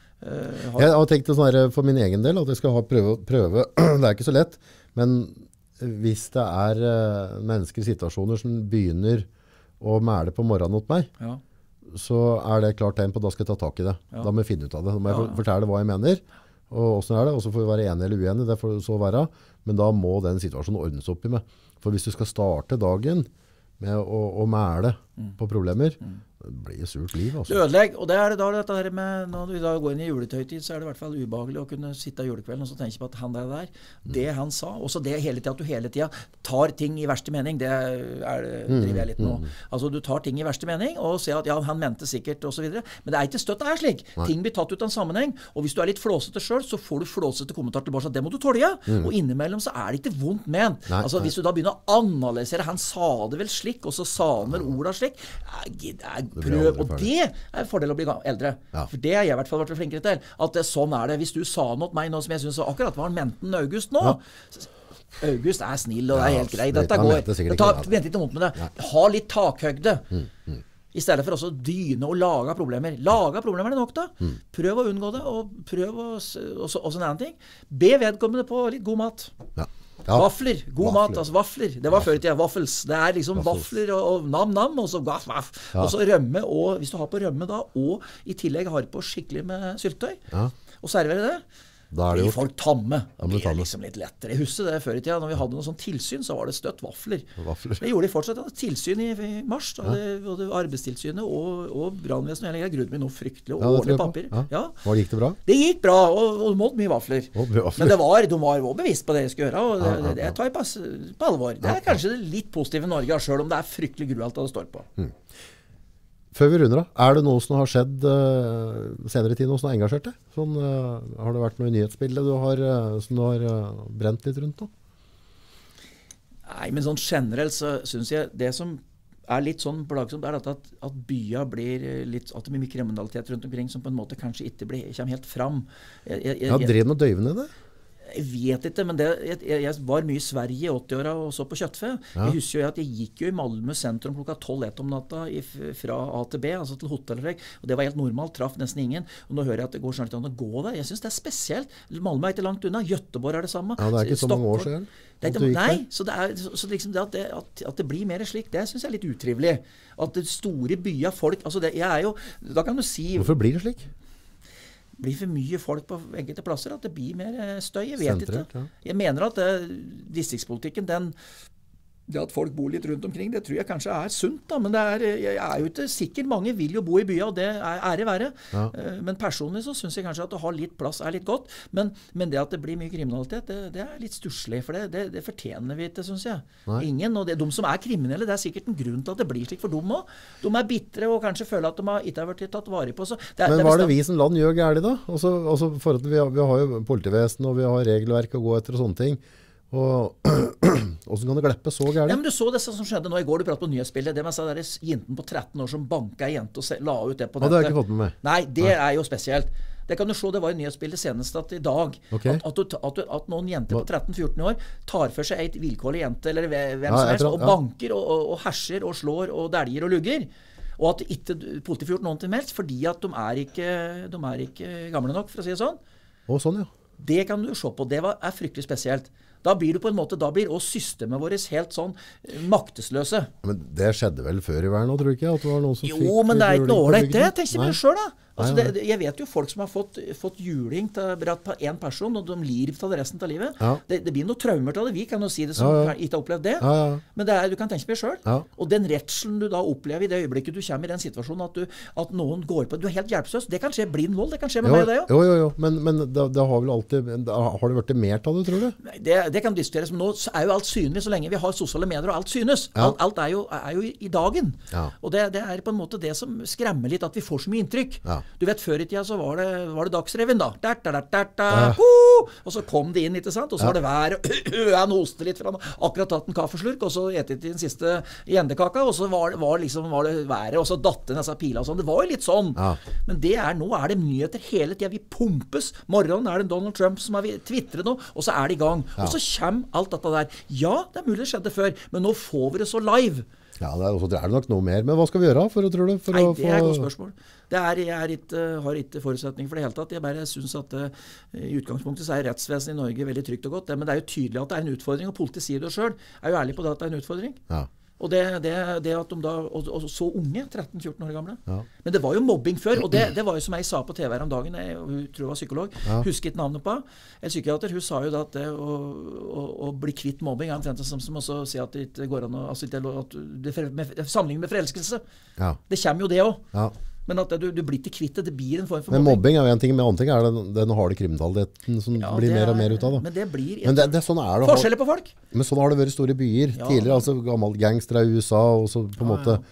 Jeg har tenkt sånn her for min egen del, at jeg skal ha prøve. Det ikke så lett, men hvis det mennesker i situasjoner som begynner å mæle på morgenen mot meg, så det klart tegn på at da skal jeg ta tak i det. Da må jeg finne ut av det. Da må jeg fortelle hva jeg mener, og hvordan det, og så får vi være enige eller uenige, det får så være. Men da må den situasjonen ordnes opp i meg. For hvis du skal starte dagen med å mæle på problemer, det blir surt liv. Altså. Det ødelegger, og det da dette her med, når vi da går inn i juletøytid, så det i hvert fall ubehagelig å kunne sitte i julekvelden og så tenke på at han der, det han sa, og så det hele tiden, at du hele tiden tar ting i verste mening, det driver jeg litt nå. Altså du tar ting i verste mening, og ser at ja, han mente sikkert, og så videre, men det ikke støtt det slik. Ting blir tatt ut av en sammenheng, og hvis du litt flåsete selv, så får du flåsete kommentar tilbake, så det må du tåle, og innimellom så det ikke vondt ment. Altså hvis du da begynner å analysere, han sa det vel slik, og så sa han vel ordet slik, prøv, og det en fordel å bli eldre. For det jeg i hvert fall vært flinkere til. At sånn det. Hvis du sa noe til meg nå som jeg synes akkurat var menten August nå, August snill, og det helt greit. Dette går. Vent ikke vondt med det. Ha litt takhøgde. I stedet for også dyne og lage problemer. Lage problemer nok da. Prøv å unngå det, og prøv og sånn annen ting. Be vedkommende på litt god mat. Vafler, god mat, altså vafler. Det var før i tiden, waffles. Det liksom vafler og nam-nam, og så gaff, og så rømme, og hvis du har på rømme da, og i tillegg har på skikkelig med syltetøy, og serverer det, da blir folk tamme. Da blir det liksom litt lettere. Jeg husker det før i tiden, når vi hadde noe sånn tilsyn, så var det støtt vafler. Det gjorde de fortsatt. Tilsyn i mars, både arbeidstilsynet og brannvesenet. Jeg grudde meg noe fryktelig og ordentlig papir. Gikk det bra? Det gikk bra, og måtte mye vafler. Men de var også bevisst på det jeg skulle gjøre, og det tar jeg på alvor. Det kanskje litt positivt i Norge, selv om det fryktelig grualt det står på. Før vi runder da, det noe som har skjedd senere i tid, noe som har engasjert deg? Sånn, har det vært noe i nyhetsbildet som du har brent litt rundt da? Nei, men sånn generelt så synes jeg det som litt sånn plagsomt at bya blir litt, at det blir mye kriminalitet rundt omkring som på en måte kanskje ikke kommer helt fram. Drev noe døyvende det? Jeg vet ikke, men jeg var mye i Sverige i 80-åra og så på kjøttfe. Jeg husker jo at jeg gikk jo i Malmö sentrum klokka 12 om natta fra A til B, altså til hotellet, og det var helt normalt, traff nesten ingen. Og nå hører jeg at det går snart an å gå der. Jeg synes det spesielt. Malmö ikke langt unna, Göteborg det samme. Ja, det ikke så mange år siden. Nei, så liksom det at det blir mer slik, det synes jeg litt utrivelig. At det store byer, folk, altså jeg jo, da kan du si... Hvorfor blir det slik? Blir for mye folk på enkelte plasser, at det blir mer støy, jeg vet ikke. Jeg mener at distriktspolitikken, det at folk bor litt rundt omkring, det tror jeg kanskje sunt da, men jeg jo ikke sikker, mange vil jo bo i byen, og det det verre. Men personlig så synes jeg kanskje at å ha litt plass litt godt, men det at det blir mye kriminalitet, det litt stusslig, for det fortjener vi ikke, synes jeg. Ingen, og de som kriminelle, det sikkert en grunn til at det blir slik for dem også. De bittre og kanskje føler at de ikke har vært tatt vare på. Men hva det vi som land gjør gærlig da? Altså for at vi har jo politivesen, og vi har regelverk å gå etter og sånne ting. Og hvordan kan det gleppe så gærlig? Ja, men du så det som skjedde nå i går, du pratet på nyhetsbildet, det med seg deres jenten på 13 år som banket en jente og la ut det på nettet. Det har jeg ikke fått med meg. Nei, det jo spesielt. Det kan du se, det var i nyhetsbildet senest at i dag, at noen jenter på 13-14 år tar for seg et vilkårlig jente, eller hvem som helst, og banker og herser og slår og dælger og lugger. Og at ikke politiet får gjort noen til helst, fordi at de ikke gamle nok, for å si det sånn. Sånn, ja. Det kan du se på, det fryktelig spesielt. Da blir du på en måte, da blir også systemet vårt helt sånn maktesløse. Men det skjedde vel før i verden, tror du ikke? At det var noen som jo, men det ikke noe ålreit, det tenker jeg meg selv da. Altså jeg vet jo folk som har fått juling til en person, og de lir til det resten av livet. Det blir noen traumer til det. Vi kan jo si det som ikke har opplevd det. Men du kan tenke på det selv. Og den redselen du da opplever i det øyeblikket du kommer i den situasjonen at noen går på, du helt hjelpeløs. Det kan skje blind vold, det kan skje med meg og deg også. Jo. Men det har vel alltid, har det vært mer til det, tror du? Det kan diskuteres, men nå jo alt synlig så lenge vi har sosiale medier, og alt synes. Alt jo i dagen. Og det på en måte det som skremmer litt, at vi får så mye inntrykk. Du vet, før I tida så var det Dagsrevyen da. Og så kom det inn, ikke sant? Og så var det vær, og han hoste litt fra akkurat tatt en kaffeslurk, og så etet den siste gjendekaka, og så var det været, og så datt den disse pila og sånn. Det var jo litt sånn. Men nå er det nyheter hele tida. Vi pumpes. Morgenen er det Donald Trump som har twittret nå, og så er det I gang. Og så kommer alt dette der. Ja, det er mulig det skjedde før, men nå får vi det så live. Ja, det er nok noe mer. Men hva skal vi gjøre for å, tror du? Nei, det et godt spørsmål. Jeg har ikke forutsetning for det hele tatt. Jeg bare synes at I utgangspunktet så rettsvesenet I Norge veldig trygt og godt. Men det jo tydelig at det en utfordring, og politiet sier det selv. Jo ærlig på det at det en utfordring. Ja. Og det at de da, og så unge, 13-14 år gamle. Ja. Men det var jo mobbing før, og det var jo som jeg sa på TV her om dagen, hun tror jeg var psykolog, husket navnet på, en psykiater, hun sa jo da at det å bli kvitt mobbing omtrent som også si at det ikke går an å, sammenlignet med forelskelse. Ja. Det kommer jo det også. Ja. Men at du blir ikke kvitt det, det blir en form for mobbing. Men mobbing jo en ting, men annen ting den harde kriminaliteten som blir mer og mer ut av det. Men det blir sånn forskjeller på folk. Men sånn har det vært I store byer tidligere, altså gammel gangster I USA, og så på en måte,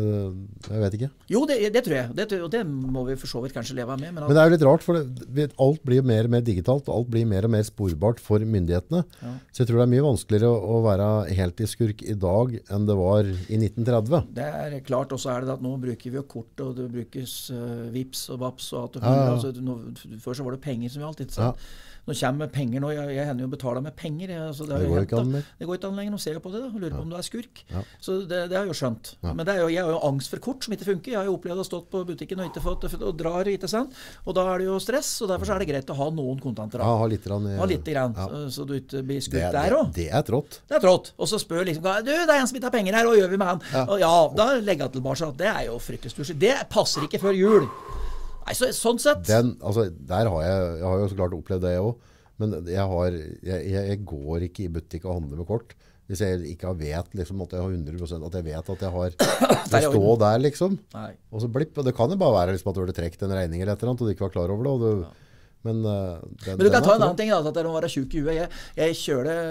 jeg vet ikke. Jo, det tror jeg, og det må vi for så vidt kanskje leve med. Men det jo litt rart, for alt blir mer og mer digitalt, og alt blir mer og mer sporbart for myndighetene. Ja. Så jeg tror det mye vanskeligere å være heltidsskurk I dag enn det var I 1930. Det klart, og så det at nå bruker vi jo kort, og det brukes Vips og Vaps og alt. Altså, før så var det penger som gjaldt, ikke sant? Ja. Nå kommer penger nå, jeg hender jo å betale med penger. Altså, det går ikke an mer. Det går ikke an lenger, nå ser jeg på det da, og lurer på om du skurk. Ja. Så det har jeg jo skjønt. Ja. Men jeg har jo angst for kort som ikke funker. Jeg har jo opplevd å ha stått på butikken og ikke fått, og drar ikke sant? Og da det jo stress, og derfor så det greit å ha noen kontanter. Ja, ha litt grann. Så du ikke blir skutt der også. Det trått. Det trått. Og så spør liksom, du, det en som ikke har penger her, og gjør vi med han? Ja. Og ja, da legger jeg tilbake. Det jo fryktelig stussig. Det passer ikke før jul. Nei, sånn sett. Der har jeg har jo så klart opplevd det også. Men jeg går ikke I butikk og handler med kort. Hvis jeg ikke vet liksom, at jeg har 100%, at jeg vet at jeg har det stå der liksom. Nei. Og så blipp, og det kan jo bare være liksom, at du har trekt en regning eller et eller annet, og du ikke var klar over det. Men du kan ta en annen ting da, at det må være syk I huet. Jeg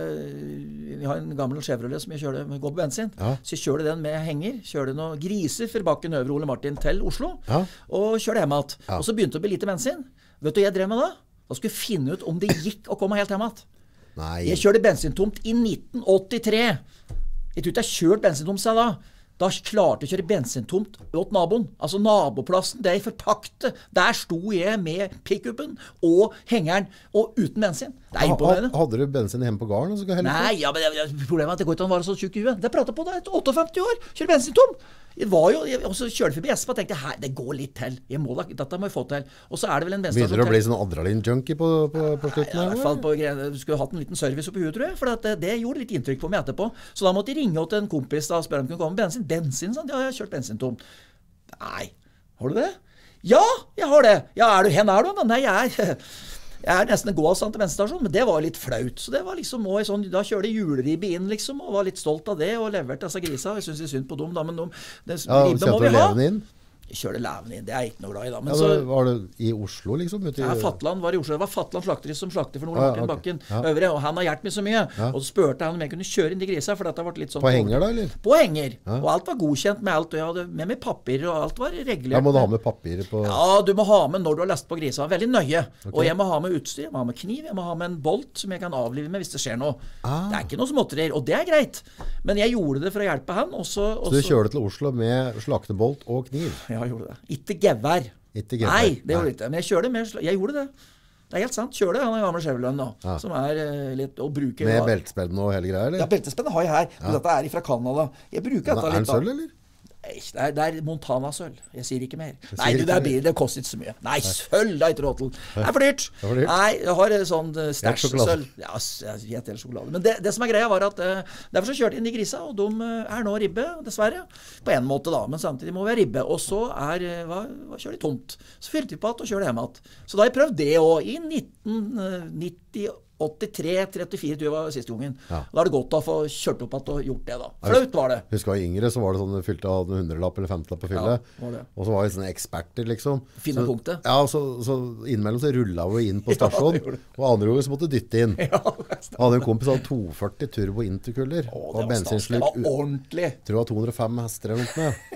har en gammel Chevrolet som jeg kjører med gå på bensin. Ja. Så jeg kjører den med henger, kjører noen griser for bakken over Ole Martin til Oslo, og kjører hjemme alt. Ja. Og så begynte det å bli lite bensin. Vet du hva jeg drev med da? Da skulle jeg finne ut om det gikk å komme helt hjemme. Jeg kjørte bensintomt I 1983. Jeg tror ikke jeg kjørt bensintomt seg da. Da klarte jeg å kjøre bensintomt åt naboen. Altså naboplassen, det jeg fortakte. Der sto jeg med pick-upen og hengeren, og uten bensin. Det imponerende. Hadde du bensin hjemme på gården? Nei, men problemet at det går ikke an å være så tjukk I huet. Det pratet på da, 58 år, kjører bensintom. Og så kjørte forbi Espa og tenkte, det går litt til. Dette må jeg få til. Og så det vel en bensinstasjon. Begynner du å bli sånn adrenalin-junkie på slutten? I hvert fall du skulle hatt en liten service oppi huet, tror jeg. For det gjorde litt inntrykk på meg etterpå. Så da måtte jeg ringe til en kompis da, og spørre om kunne komme med bensin. Bensin, sånn. Ja, jeg har kjørt bensintom. Nei, har du det? Ja, jeg har det. Ja, hen du? Nei, jeg nesten en gåavstand til bensinstasjonen, men det var litt flaut. Så det var liksom også sånn, da kjørte juleribbe inn liksom, og var litt stolt av det, og leverte disse grisa. Jeg synes det synd på dem da, men ribbe må vi ha. Jeg kjørte leven inn, det jeg ikke noe glad I da. Men så, var det I Oslo liksom? Fatland var I Oslo, det var Fatland slakteri som slakter for Ole Martin Bakken øvre, og han har hjulpet meg så mye. Og så spurte han om jeg kunne kjøre inn de grisa, for dette var litt sånn... På henger da, eller? På henger, og alt var godkjent med alt, og jeg hadde med papirer, og alt var regulert. Ja, må du ha med papirer på... Ja, du må ha med når du har lest på grisa, veldig nøye. Og jeg må ha med utstyr, jeg må ha med kniv, jeg må ha med en bolt som jeg kan avlive med hvis det skjer noe. Det ikke noe småtterier, og det greit. Men jeg gjorde det for å hjelpe han, så du kjørte til Oslo med slaktebolt og kniv? Ja, jeg gjorde det. Ikke gevær. Nei, det gjorde jeg ikke. Men jeg gjorde det. Det helt sant. Kjører det, han gamle Chevrolet nå. Som litt å bruke... Med beltespenn og hele greier, eller? Ja, beltespenn har jeg her. Dette ifra Canada. Jeg bruker dette litt da. Sølv, eller? Det Montana-sølv. Jeg sier ikke mer. Nei, det koster ikke så mye. Nei, sølv, det ikke råd til. Det for dyrt. Nei, jeg har sånn stæsj-sølv. Ja, jeg vet det sjokolade. Men det som greia var at derfor så kjørte jeg inn I grisa, og de nå ribbe, dessverre. På en måte da, men samtidig må vi ha ribbe. Og så kjører de tomt. Så fylte vi på at og kjørte hjemme at. Så da har jeg prøvd det også I 1998. 83-34 tror jeg var siste gangen. Da det godt å få kjørt opp at og gjort det da. Flaut var det. Husker jeg yngre, så var det sånn du fylte av 100-lapp eller 50-lapp på fylle. Og så var vi sånne eksperter liksom. Finne punktet. Ja, så innimellom så rullet vi inn på stasjon, og andre ganger så måtte du dytte inn. Jeg hadde en kompis som hadde 240 turbo interkuller. Det var ordentlig. Tror jeg var 205 hester eller noe med.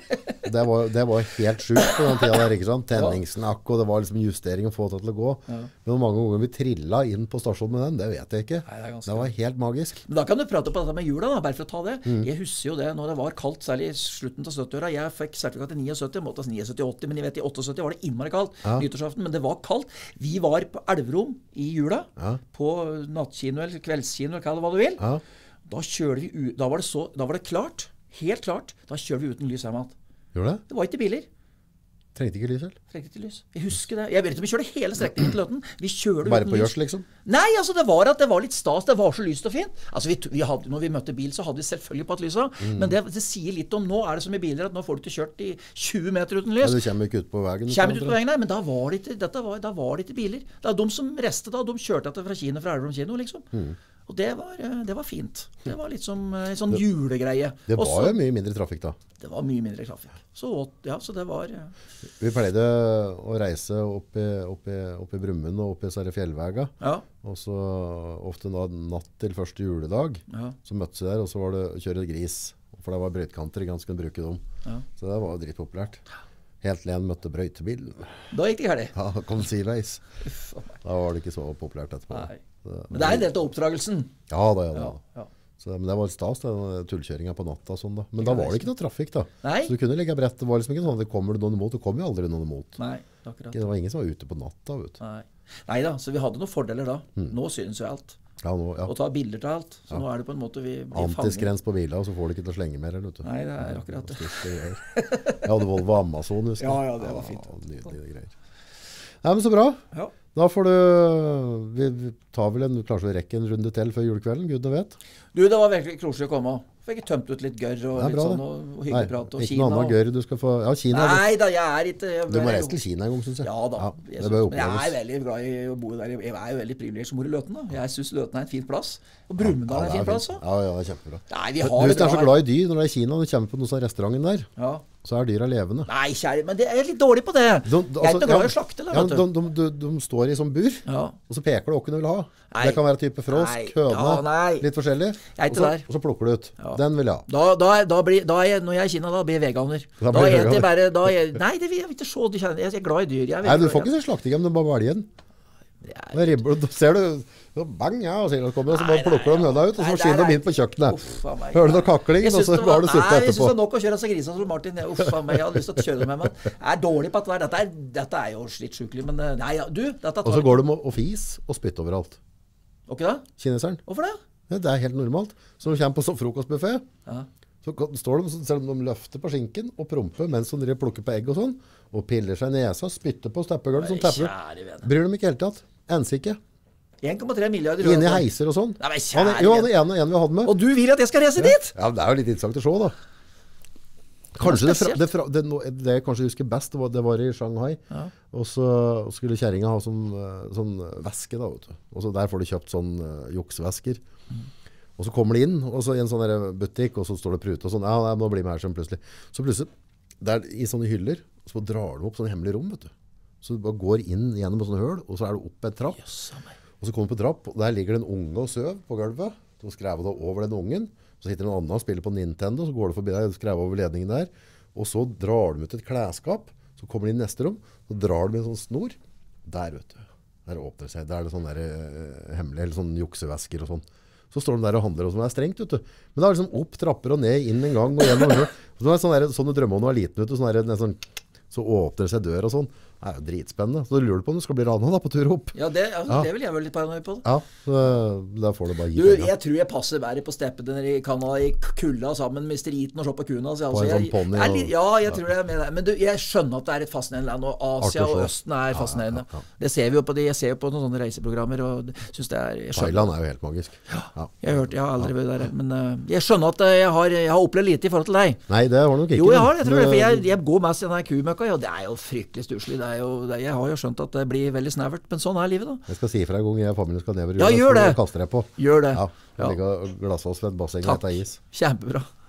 det var helt sjukt på den tiden der, ikke sant? Tenningssnakk, og det var liksom justering å få det til å gå. Men hvor mange ganger vi trillet inn på stasjonen med den, det vet jeg ikke. Nei, det var helt magisk. Men da kan du prate på dette med jula da, bare for å ta det. Jeg husker jo det når det var kaldt, særlig i slutten av 70-åra. Jeg fikk sertifikat i 79, måtte 79-80, men jeg vet i 78 var det innmari kaldt, nyttårsaften, men det var kaldt. Vi var på Elverum i jula, på nattkino eller kveldskino, eller hva du vil. Da kjørte vi ut, da var det klart, helt klart, da kjørte vi uten lys hjemme. Gjorde det? Det var ikke biler. Trengte ikke lys, eller? Trengte ikke lys. Jeg husker det. Jeg vet ikke om vi kjørte hele strekningen til Løten. Vi kjørte bare uten på lys. Gjørs, liksom? Nei, altså det var litt stas. Det var så lyst og fint. Altså når vi møtte bil, så hadde vi selvfølgelig på et lysa. Men det sier litt om, nå er det så mye biler at nå får du ikke kjørt i 20 meter uten lys. Ja, du kommer ikke ut på veien. Kommer ikke ut på veien, nei, men da var det ikke biler. Det er de som restet da, de kjørte etter fra Elverum kino, liksom. Og det var fint. Det var litt som en sånn julegreie. Det var jo mye mindre trafikk da. Det var mye mindre trafikk. Så det var... Vi pleide å reise opp i Brumund og opp i Sverre Fjellvega. Og så ofte natt til første juledag, så møttes vi der, og så var det å kjøre gris. For det var brøytkanter, ganske å bruke dem. Så det var dritpopulært. Helt til en møtte brøytebilen. Da gikk det ferdig. Ja, kom sideveis. Da var det ikke så populært etterpå. Nei. Men det er en del av oppdragelsen. Ja, det er det. Så, men det var stas, tullkjøringen på natta. Sånn, da. Men da var det ikke noe trafikk. Da. Så du kunne legge brett. Det var liksom ikke sånn at det kommer noen imot. Det kom jo aldri noen imot. Nei, akkurat. Det var ingen som var ute på natta. Vet. Nei da, så vi hadde noen fordeler da. Nå synes jo alt. Og ta bilder til alt. Så nå er det på en måte vi antiskrens på biler, og så får du ikke til å slenge mer. Eller, nei, det er akkurat det. Jeg hadde Volvo Amazon, husker jeg. Ja, det var fint. Nydelige greier. Nei, men så bra. Da får du... Vi tar vel kanskje vi rekker en runde til før julekvelden, Gud og vet. Du, det var virkelig koselig å komme. Fikk tømt ut litt gørr og litt sånn, og hyggelig prat. Ikke noe annet gørr du skal få... Ja, Kina. Nei da, jeg er ikke... Du må reise til Kina en gang, synes jeg. Ja da. Men jeg er veldig glad i å bo der. Jeg er jo veldig privilegert som bor i Løten da. Jeg synes Løten er en fin plass. Og Brumunddal er en fin plass også. Ja, det er kjempebra. Nei, du er så glad i dyr når du er i Kina, og du kommer på noen sånn restauranten der. Så er dyra levende. Nei, kjære, men jeg er litt dårlig på det. Jeg er ikke glad i å slakte, vet du. De står i sånn bur, og så peker du hva du vil ha. Det kan være type frosk, høne, litt forskjellig. Og så plukker du ut. Den vil jeg ha. Når jeg er i Kina, da blir jeg veganer. Da heter jeg bare... Nei, det vil jeg ikke se. Jeg er glad i dyr. Nei, du får ikke se slaktegem, du bare velger den. Da ser du bang, og så bare plukker de høna ut, og så skinner de inn på kjøkkenet. Hører du noe kakling, og så har du suppe etterpå. Jeg synes det er nok å kjøre seg grisa som Martin. Jeg hadde lyst til å kjøre det med meg. Jeg er dårlig på dette. Dette er jo litt sjukelig, men nei, du, dette tar... Og så går du og fis og spytter overalt. Ok da? Kineseren. Hvorfor det? Det er helt normalt. Så når du kommer på frokostbuffet, så står de, selv om de løfter på skinken og promper mens de plukker på egg og sånn, og piller seg i nesa, spytter på steppegulv som tepper. Bryr de ikke helt tatt. Ense ikke. 1,3 milliarder Inne i heiser og sånn. Nei, kjære Jo, han er en vi hadde med. Og du vil at jeg skal reise dit? Ja, det er jo litt interessant å se da. Kanskje det jeg kanskje husker best, det var i Shanghai. Og så skulle kjæringa ha sånn væske da, vet du. Og så der får du kjøpt sånn juksvæsker. Og så kommer de inn, og så i en sånn der butikk, og så står det prute og sånn. Ja, nå blir vi her sånn plutselig. Så plutselig, der i sånne hyller, så drar du opp sånne hemmelige rom, vet du. Så du bare går inn gjennom et sånne høl, og så er du opp et trapp. Og så kommer du på trapp, og der ligger det en unge og søv på gulvet. Så skrever du over den ungen. Så sitter en annen og spiller på Nintendo, så går du forbi deg og skrever over ledningen der. Og så drar de ut et kleskap, så kommer de inn i neste rom, så drar de med en sånn snor. Der, vet du. Der åpner det seg. Der er det sånn der hemmelig, eller sånn juksevæsker og sånn. Så står de der og handler, og sånn er strengt, vet du. Men det er liksom opp trapper og ned, inn en gang og gjennom. Og så er det sånn du drømmer om når du er liten, vet du. Så åpner det seg dør og sånn. Det er jo dritspennende. Så du lurer på om du skal bli ranet da på tur opp. Ja, det vil jeg vel litt paranoid på. Ja, så da får du bare gi penger. Jeg tror jeg passer bare på steppet i Canada i kulda sammen med striten og se på kuna. Altså, på en sånn pony. Ja, jeg tror det er med det. Men du, jeg skjønner at det er et fascinerende land, og Asia og Østen er fascinerende. Det ser vi jo på jeg ser jo på noen sånne reiseprogrammer, og synes det er... Thailand er jo helt magisk. Ja, jeg har aldri vært der, men jeg skjønner at jeg har opplevd lite i forhold til deg. Nei, det var nok ikke. Jo, jeg tror det, for jeg går mest i denne kumøkka, og det er jo fryktelig stusselig. Jeg har jo skjønt at det blir veldig snevert, men sånn er livet da. Jeg skal si for deg en gang jeg og familien skal nedover. Ja, gjør det. Kaster deg på. Gjør det. Ja, ligger glassvask ved et basseng og etter is. Kjempebra.